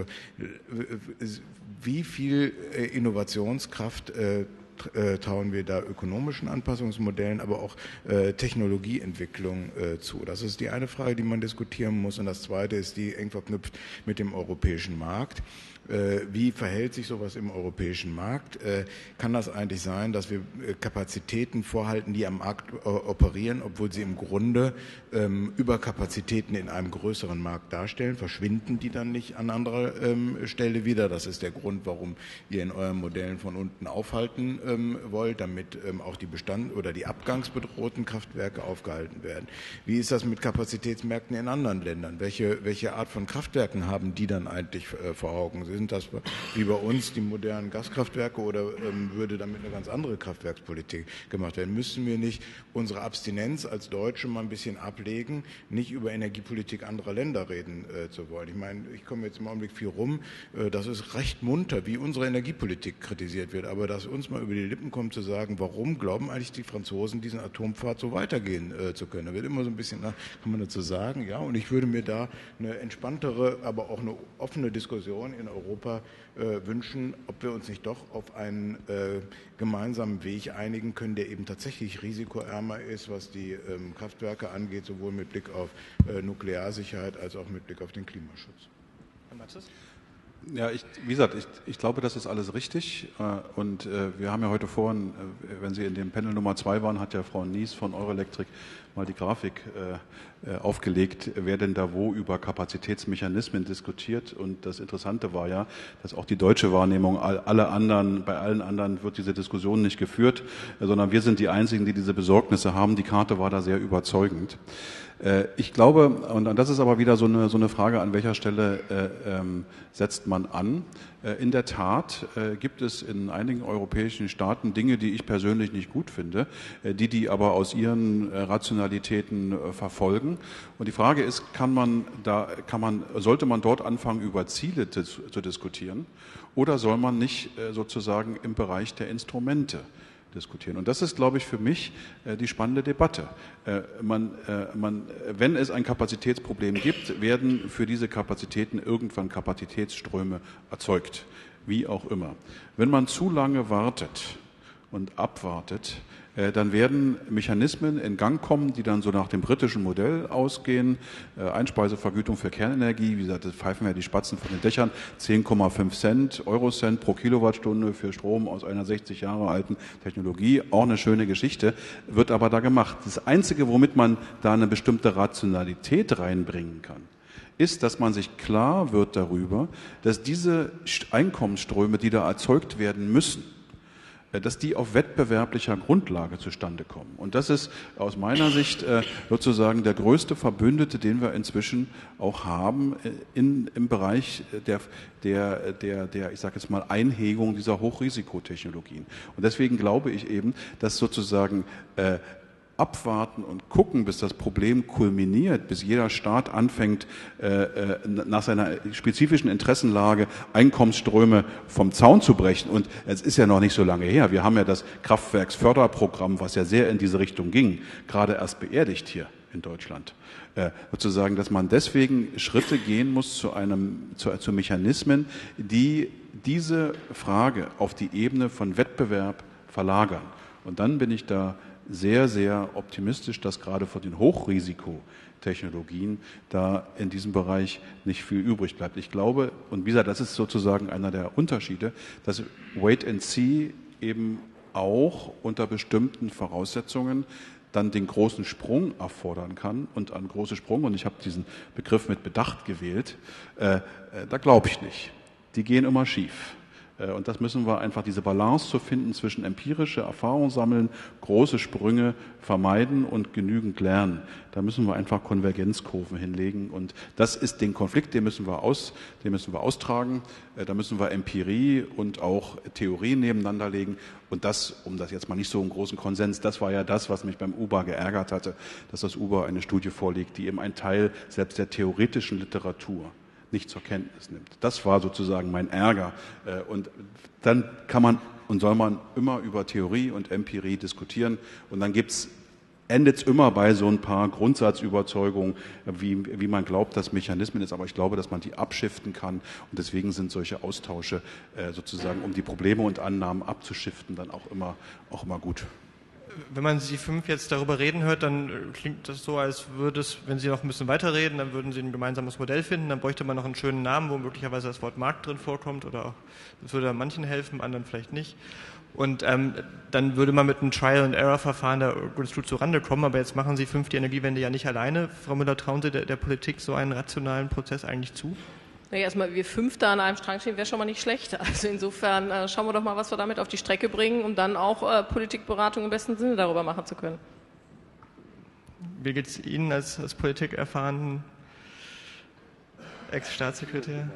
äh, wie viel äh, Innovationskraft äh, trauen wir da ökonomischen Anpassungsmodellen, aber auch äh, Technologieentwicklung äh, zu. Das ist die eine Frage, die man diskutieren muss. Und das zweite ist die eng verknüpft mit dem europäischen Markt. Äh, wie verhält sich sowas im europäischen Markt? Äh, kann das eigentlich sein, dass wir äh, Kapazitäten vorhalten, die am Markt äh, operieren, obwohl sie im Grunde ähm, Überkapazitäten in einem größeren Markt darstellen? Verschwinden die dann nicht an anderer ähm, Stelle wieder? Das ist der Grund, warum ihr in euren Modellen von unten aufhalten ähm, wollt, damit ähm, auch die Bestand- oder die abgangsbedrohten Kraftwerke aufgehalten werden. Wie ist das mit Kapazitätsmärkten in anderen Ländern? Welche, welche Art von Kraftwerken haben die dann eigentlich äh, vor Augen? Sind das wie bei uns die modernen Gaskraftwerke oder ähm, würde damit eine ganz andere Kraftwerkspolitik gemacht werden? Müssen wir nicht unsere Abstinenz als Deutsche mal ein bisschen ablegen, nicht über Energiepolitik anderer Länder reden äh, zu wollen? Ich meine, ich komme jetzt im Augenblick viel rum, äh, das ist recht munter, wie unsere Energiepolitik kritisiert wird, aber dass uns mal über die Lippen kommt zu sagen, warum glauben eigentlich die Franzosen, diesen Atompfad so weitergehen äh, zu können? Da wird immer so ein bisschen, na, kann man dazu sagen, ja, und ich würde mir da eine entspanntere, aber auch eine offene Diskussion in Europa Europa äh, wünschen, ob wir uns nicht doch auf einen äh, gemeinsamen Weg einigen können, der eben tatsächlich risikoärmer ist, was die ähm, Kraftwerke angeht, sowohl mit Blick auf äh, Nuklearsicherheit als auch mit Blick auf den Klimaschutz. Herr Mattes? Ja, ich, wie gesagt, ich, ich glaube, das ist alles richtig. Und wir haben ja heute vorhin, wenn Sie in dem Panel Nummer zwei waren, hat ja Frau Nies von Eurelectric mal die Grafik aufgelegt, wer denn da wo über Kapazitätsmechanismen diskutiert. Und das Interessante war ja, dass auch die deutsche Wahrnehmung, alle anderen, bei allen anderen wird diese Diskussion nicht geführt, sondern wir sind die Einzigen, die diese Besorgnisse haben. Die Karte war da sehr überzeugend. Ich glaube, und das ist aber wieder so eine, so eine Frage, an welcher Stelle äh, ähm, setzt man an. Äh, in der Tat äh, gibt es in einigen europäischen Staaten Dinge, die ich persönlich nicht gut finde, äh, die die aber aus ihren äh, Rationalitäten äh, verfolgen. Und die Frage ist, kann man da, kann man, sollte man dort anfangen, über Ziele zu, zu diskutieren, oder soll man nicht äh, sozusagen im Bereich der Instrumente diskutieren? Und das ist, glaube ich, für mich äh, die spannende Debatte. Äh, man, äh, man, wenn es ein Kapazitätsproblem gibt, werden für diese Kapazitäten irgendwann Kapazitätsströme erzeugt, wie auch immer. Wenn man zu lange wartet und abwartet, äh, dann werden Mechanismen in Gang kommen, die dann so nach dem britischen Modell ausgehen. Äh, Einspeisevergütung für Kernenergie, wie gesagt, das pfeifen ja die Spatzen von den Dächern, zehn Komma fünf Cent, Eurocent pro Kilowattstunde für Strom aus einer sechzig Jahre alten Technologie. Auch eine schöne Geschichte, wird aber da gemacht. Das Einzige, womit man da eine bestimmte Rationalität reinbringen kann, ist, dass man sich klar wird darüber, dass diese Einkommensströme, die da erzeugt werden müssen, dass die auf wettbewerblicher Grundlage zustande kommen. Und das ist aus meiner Sicht sozusagen der größte Verbündete, den wir inzwischen auch haben in, im Bereich der, der, der, der, ich sage jetzt mal, Einhegung dieser Hochrisikotechnologien. Und deswegen glaube ich eben, dass sozusagen äh, abwarten und gucken, bis das Problem kulminiert, bis jeder Staat anfängt, äh, nach seiner spezifischen Interessenlage Einkommensströme vom Zaun zu brechen. Und es ist ja noch nicht so lange her. Wir haben ja das Kraftwerksförderprogramm, was ja sehr in diese Richtung ging, gerade erst beerdigt hier in Deutschland. Äh, sozusagen, dass man deswegen Schritte gehen muss zu einem, zu, zu Mechanismen, die diese Frage auf die Ebene von Wettbewerb verlagern. Und dann bin ich da sehr, sehr optimistisch, dass gerade von den Hochrisikotechnologien da in diesem Bereich nicht viel übrig bleibt. Ich glaube, und wie gesagt, das ist sozusagen einer der Unterschiede, dass Wait and See eben auch unter bestimmten Voraussetzungen dann den großen Sprung erfordern kann. Und an große Sprung, und ich habe diesen Begriff mit Bedacht gewählt, äh, äh, da glaube ich nicht. Die gehen immer schief. Und das müssen wir einfach, diese Balance zu finden zwischen empirische Erfahrung sammeln, große Sprünge vermeiden und genügend lernen. Da müssen wir einfach Konvergenzkurven hinlegen. Und das ist den Konflikt, den müssen wir aus, den müssen wir austragen. Da müssen wir Empirie und auch Theorie nebeneinander legen. Und das, um das jetzt mal nicht so einen großen Konsens, das war ja das, was mich beim U B A geärgert hatte, dass das U B A eine Studie vorlegt, die eben einen Teil selbst der theoretischen Literatur nicht zur Kenntnis nimmt. Das war sozusagen mein Ärger. Und dann kann man und soll man immer über Theorie und Empirie diskutieren. Und dann gibt's, endet es immer bei so ein paar Grundsatzüberzeugungen, wie, wie man glaubt, dass Mechanismen ist. Aber ich glaube, dass man die abschiften kann. Und deswegen sind solche Austausche sozusagen, um die Probleme und Annahmen abzuschiften, dann auch immer, auch immer gut. Wenn man Sie fünf jetzt darüber reden hört, dann klingt das so, als würde es, wenn Sie noch ein bisschen weiterreden, dann würden Sie ein gemeinsames Modell finden, dann bräuchte man noch einen schönen Namen, wo möglicherweise das Wort Markt drin vorkommt, oder auch, das würde manchen helfen, anderen vielleicht nicht. Und ähm, dann würde man mit einem Trial-and-Error-Verfahren da ganz gut zurande kommen, aber jetzt machen Sie fünf die Energiewende ja nicht alleine. Frau Müller, trauen Sie der, der Politik so einen rationalen Prozess eigentlich zu? Naja, erstmal, wir fünf da an einem Strang stehen, wäre schon mal nicht schlecht. Also insofern äh, schauen wir doch mal, was wir damit auf die Strecke bringen, um dann auch äh, Politikberatung im besten Sinne darüber machen zu können. Wie geht es Ihnen als, als politikerfahrenen Ex-Staatssekretär?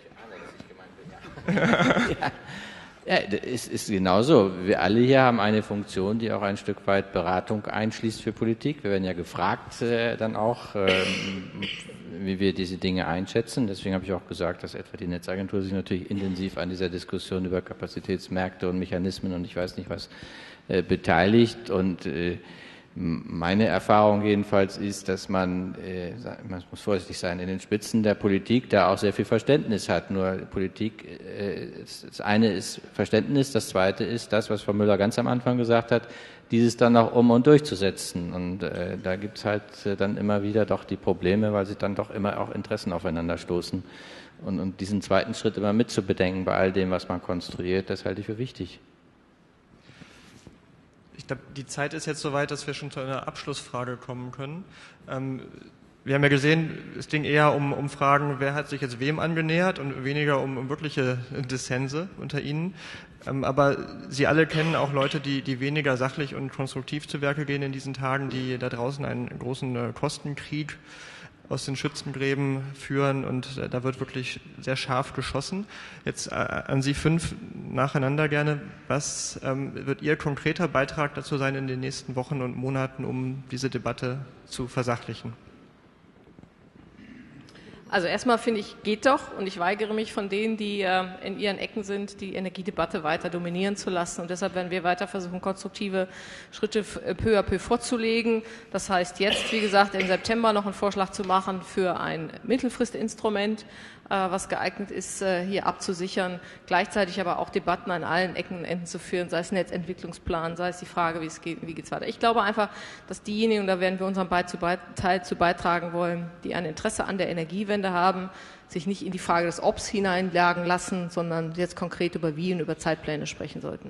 Ja, es ist genauso. Wir alle hier haben eine Funktion, die auch ein Stück weit Beratung einschließt für Politik. Wir werden ja gefragt äh, dann auch, äh, wie wir diese Dinge einschätzen. Deswegen habe ich auch gesagt, dass etwa die Netzagentur sich natürlich intensiv an dieser Diskussion über Kapazitätsmärkte und Mechanismen und ich weiß nicht was äh, beteiligt. Und äh, meine Erfahrung jedenfalls ist, dass man, äh, man muss vorsichtig sein, in den Spitzen der Politik da auch sehr viel Verständnis hat. Nur Politik, äh, das eine ist Verständnis, das zweite ist das, was Frau Müller ganz am Anfang gesagt hat, dieses dann auch um und durchzusetzen. Und äh, da gibt's halt äh, dann immer wieder doch die Probleme, weil sich dann doch immer auch Interessen aufeinander stoßen. Und, und diesen zweiten Schritt immer mitzubedenken bei all dem, was man konstruiert, das halte ich für wichtig. Ich glaube, die Zeit ist jetzt soweit, dass wir schon zu einer Abschlussfrage kommen können. Ähm, wir haben ja gesehen, es ging eher um, um Fragen, wer hat sich jetzt wem angenähert und weniger um, um wirkliche Dissense unter Ihnen. Ähm, aber Sie alle kennen auch Leute, die, die weniger sachlich und konstruktiv zu Werke gehen in diesen Tagen, die da draußen einen großen äh, Kostenkrieg aus den Schützengräben führen und äh, da wird wirklich sehr scharf geschossen. Jetzt äh, an Sie fünf nacheinander gerne. Was ähm, wird Ihr konkreter Beitrag dazu sein in den nächsten Wochen und Monaten, um diese Debatte zu versachlichen? Also erstmal finde ich, geht doch, und ich weigere mich von denen, die äh, in ihren Ecken sind, die Energiedebatte weiter dominieren zu lassen. Und deshalb werden wir weiter versuchen, konstruktive Schritte peu à peu vorzulegen. Das heißt jetzt, wie gesagt, im September noch einen Vorschlag zu machen für ein Mittelfristinstrument, äh, was geeignet ist, äh, hier abzusichern. Gleichzeitig aber auch Debatten an allen Ecken und Enden zu führen, sei es Netzentwicklungsplan, sei es die Frage, wie es geht, wie geht es weiter. Ich glaube einfach, dass diejenigen, und da werden wir unseren Teil zu beitragen wollen, die ein Interesse an der Energiewende haben, sich nicht in die Frage des Obs hineinlagen lassen, sondern jetzt konkret über Wie und über Zeitpläne sprechen sollten.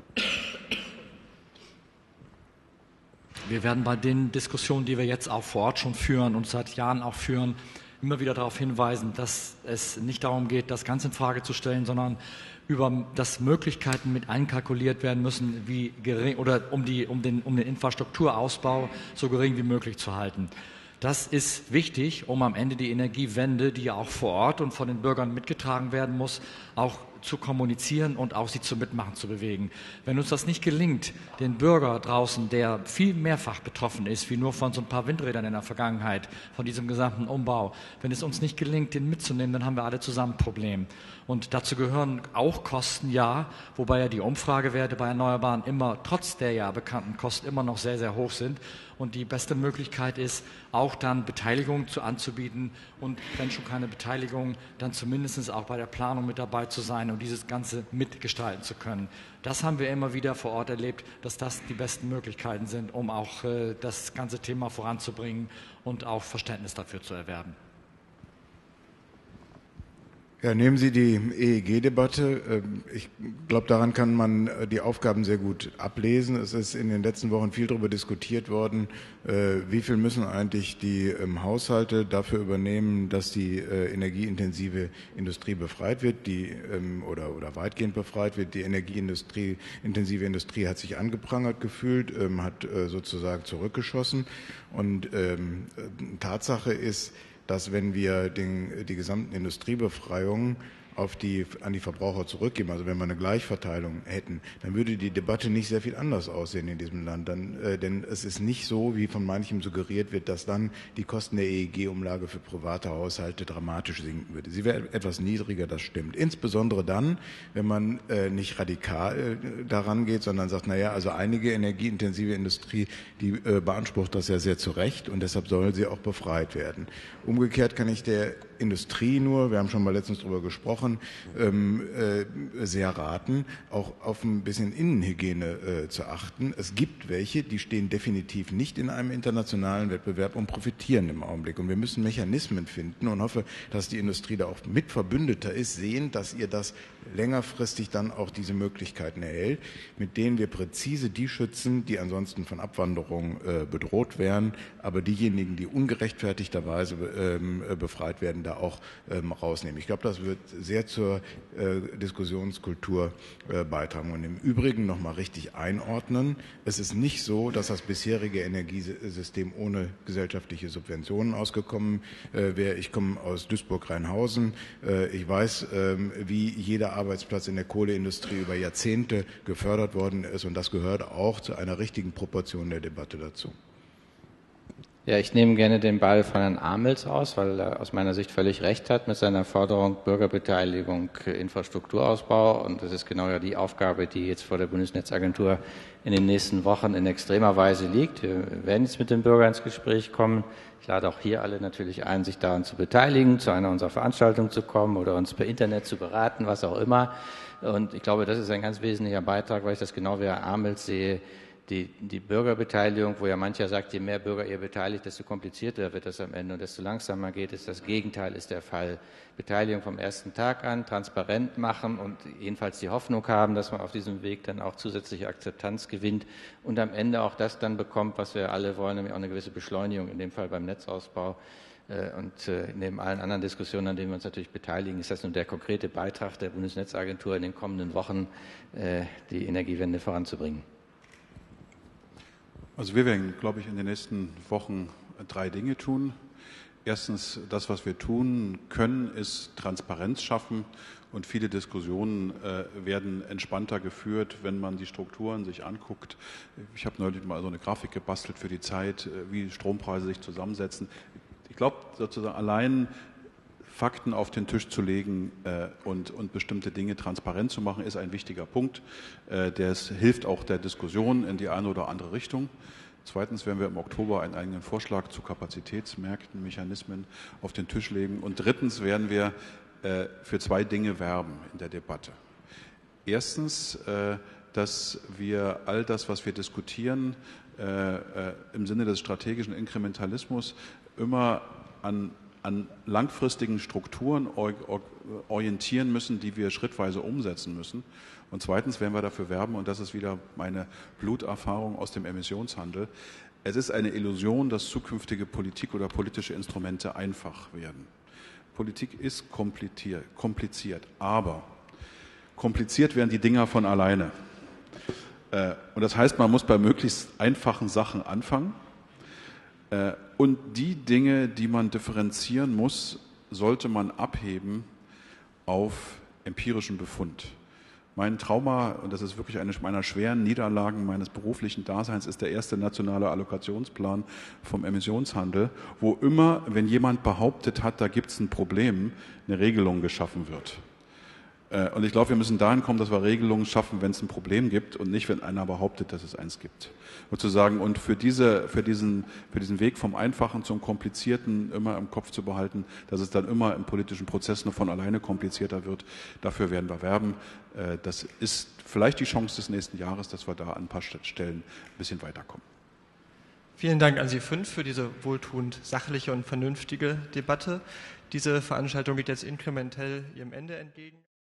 Wir werden bei den Diskussionen, die wir jetzt auch vor Ort schon führen und seit Jahren auch führen, immer wieder darauf hinweisen, dass es nicht darum geht, das Ganze in Frage zu stellen, sondern über dass Möglichkeiten mit einkalkuliert werden müssen, wie gering, oder um, die, um, den, um den Infrastrukturausbau so gering wie möglich zu halten. Das ist wichtig, um am Ende die Energiewende, die ja auch vor Ort und von den Bürgern mitgetragen werden muss, auch zu kommunizieren und auch sie zum Mitmachen zu bewegen. Wenn uns das nicht gelingt, den Bürger draußen, der viel mehrfach betroffen ist, wie nur von so ein paar Windrädern in der Vergangenheit, von diesem gesamten Umbau, wenn es uns nicht gelingt, den mitzunehmen, dann haben wir alle zusammen ein Problem. Und dazu gehören auch Kosten, ja, wobei ja die Umfragewerte bei Erneuerbaren immer, trotz der ja bekannten Kosten, immer noch sehr, sehr hoch sind. Und die beste Möglichkeit ist, auch dann Beteiligung zu anzubieten und wenn schon keine Beteiligung, dann zumindest auch bei der Planung mit dabei zu sein und dieses Ganze mitgestalten zu können. Das haben wir immer wieder vor Ort erlebt, dass das die besten Möglichkeiten sind, um auch äh, das ganze Thema voranzubringen und auch Verständnis dafür zu erwerben. Ja, nehmen Sie die E E G-Debatte. Ich glaube, daran kann man die Aufgaben sehr gut ablesen. Es ist in den letzten Wochen viel darüber diskutiert worden, wie viel müssen eigentlich die Haushalte dafür übernehmen, dass die energieintensive Industrie befreit wird, die oder, oder weitgehend befreit wird. Die Energieindustrie, intensive Industrie hat sich angeprangert gefühlt, hat sozusagen zurückgeschossen. Und ähm, Tatsache ist, dass wenn wir den, die gesamten Industriebefreiungen auf die, an die Verbraucher zurückgeben, also wenn wir eine Gleichverteilung hätten, dann würde die Debatte nicht sehr viel anders aussehen in diesem Land. Dann, äh, denn es ist nicht so, wie von manchem suggeriert wird, dass dann die Kosten der E E G-Umlage für private Haushalte dramatisch sinken würde. Sie wäre etwas niedriger, das stimmt. Insbesondere dann, wenn man äh, nicht radikal äh, daran geht, sondern sagt, naja, also einige energieintensive Industrie, die äh, beansprucht das ja sehr zu Recht und deshalb soll sie auch befreit werden. Umgekehrt kann ich der Industrie nur, wir haben schon mal letztens darüber gesprochen, ähm, äh, sehr raten, auch auf ein bisschen Innenhygiene äh, zu achten. Es gibt welche, die stehen definitiv nicht in einem internationalen Wettbewerb und profitieren im Augenblick. Und wir müssen Mechanismen finden und hoffe, dass die Industrie da auch mit Verbündeter ist, sehend, dass ihr das längerfristig dann auch diese Möglichkeiten erhält, mit denen wir präzise die schützen, die ansonsten von Abwanderung äh, bedroht wären, aber diejenigen, die ungerechtfertigterweise ähm, befreit werden, da auch ähm, rausnehmen. Ich glaube, das wird sehr zur äh, Diskussionskultur äh, beitragen. Und im Übrigen noch mal richtig einordnen. Es ist nicht so, dass das bisherige Energiesystem ohne gesellschaftliche Subventionen ausgekommen äh, wäre. Ich komme aus Duisburg-Rheinhausen. Äh, ich weiß, äh, wie jeder Arbeitsplatz in der Kohleindustrie über Jahrzehnte gefördert worden ist. Und das gehört auch zu einer richtigen Proportion der Debatte dazu. Ja, ich nehme gerne den Ball von Herrn Amels aus, weil er aus meiner Sicht völlig recht hat mit seiner Forderung Bürgerbeteiligung, Infrastrukturausbau. Und das ist genau ja die Aufgabe, die jetzt vor der Bundesnetzagentur in den nächsten Wochen in extremer Weise liegt. Wir werden jetzt mit den Bürgern ins Gespräch kommen. Ich lade auch hier alle natürlich ein, sich daran zu beteiligen, zu einer unserer Veranstaltungen zu kommen oder uns per Internet zu beraten, was auch immer. Und ich glaube, das ist ein ganz wesentlicher Beitrag, weil ich das genau wie Herr Amels sehe. die, die Bürgerbeteiligung, wo ja mancher sagt, je mehr Bürger ihr beteiligt, desto komplizierter wird das am Ende und desto langsamer geht es. Das Gegenteil ist der Fall. Beteiligung vom ersten Tag an, transparent machen und jedenfalls die Hoffnung haben, dass man auf diesem Weg dann auch zusätzliche Akzeptanz gewinnt und am Ende auch das dann bekommt, was wir alle wollen, nämlich auch eine gewisse Beschleunigung, in dem Fall beim Netzausbau. Und neben allen anderen Diskussionen, an denen wir uns natürlich beteiligen, ist das nun der konkrete Beitrag der Bundesnetzagentur in den kommenden Wochen, die Energiewende voranzubringen. Also wir werden, glaube ich, in den nächsten Wochen drei Dinge tun. Erstens, das, was wir tun können, ist Transparenz schaffen. Und viele Diskussionen äh, werden entspannter geführt, wenn man die Strukturen sich anguckt. Ich habe neulich mal so eine Grafik gebastelt für die Zeit, äh, wie Strompreise sich zusammensetzen. Ich glaube, sozusagen allein Fakten auf den Tisch zu legen äh, und, und bestimmte Dinge transparent zu machen, ist ein wichtiger Punkt. Äh, das hilft auch der Diskussion in die eine oder andere Richtung. Zweitens werden wir im Oktober einen eigenen Vorschlag zu Kapazitätsmärkten, Mechanismen auf den Tisch legen. Und drittens werden wir äh, für zwei Dinge werben in der Debatte. Erstens, äh, dass wir all das, was wir diskutieren, äh, äh, im Sinne des strategischen Inkrementalismus immer an, an langfristigen Strukturen orientieren müssen, die wir schrittweise umsetzen müssen. Und zweitens werden wir dafür werben, und das ist wieder meine Bluterfahrung aus dem Emissionshandel, es ist eine Illusion, dass zukünftige Politik oder politische Instrumente einfach werden. Politik ist kompliziert, aber kompliziert werden die Dinger von alleine. Und das heißt, man muss bei möglichst einfachen Sachen anfangen. Und die Dinge, die man differenzieren muss, sollte man abheben auf empirischen Befund. Mein Trauma, und das ist wirklich eine meiner schweren Niederlagen meines beruflichen Daseins, ist der erste nationale Allokationsplan vom Emissionshandel, wo immer, wenn jemand behauptet hat, da gibt es ein Problem, eine Regelung geschaffen wird. Und ich glaube, wir müssen dahin kommen, dass wir Regelungen schaffen, wenn es ein Problem gibt und nicht, wenn einer behauptet, dass es eins gibt. Sozusagen, und für, diese, für, diesen, für diesen Weg vom Einfachen zum Komplizierten immer im Kopf zu behalten, dass es dann immer im politischen Prozess nur von alleine komplizierter wird, dafür werden wir werben. Das ist vielleicht die Chance des nächsten Jahres, dass wir da an ein paar Stellen ein bisschen weiterkommen. Vielen Dank an Sie fünf für diese wohltuend sachliche und vernünftige Debatte. Diese Veranstaltung geht jetzt inkrementell ihrem Ende entgegen.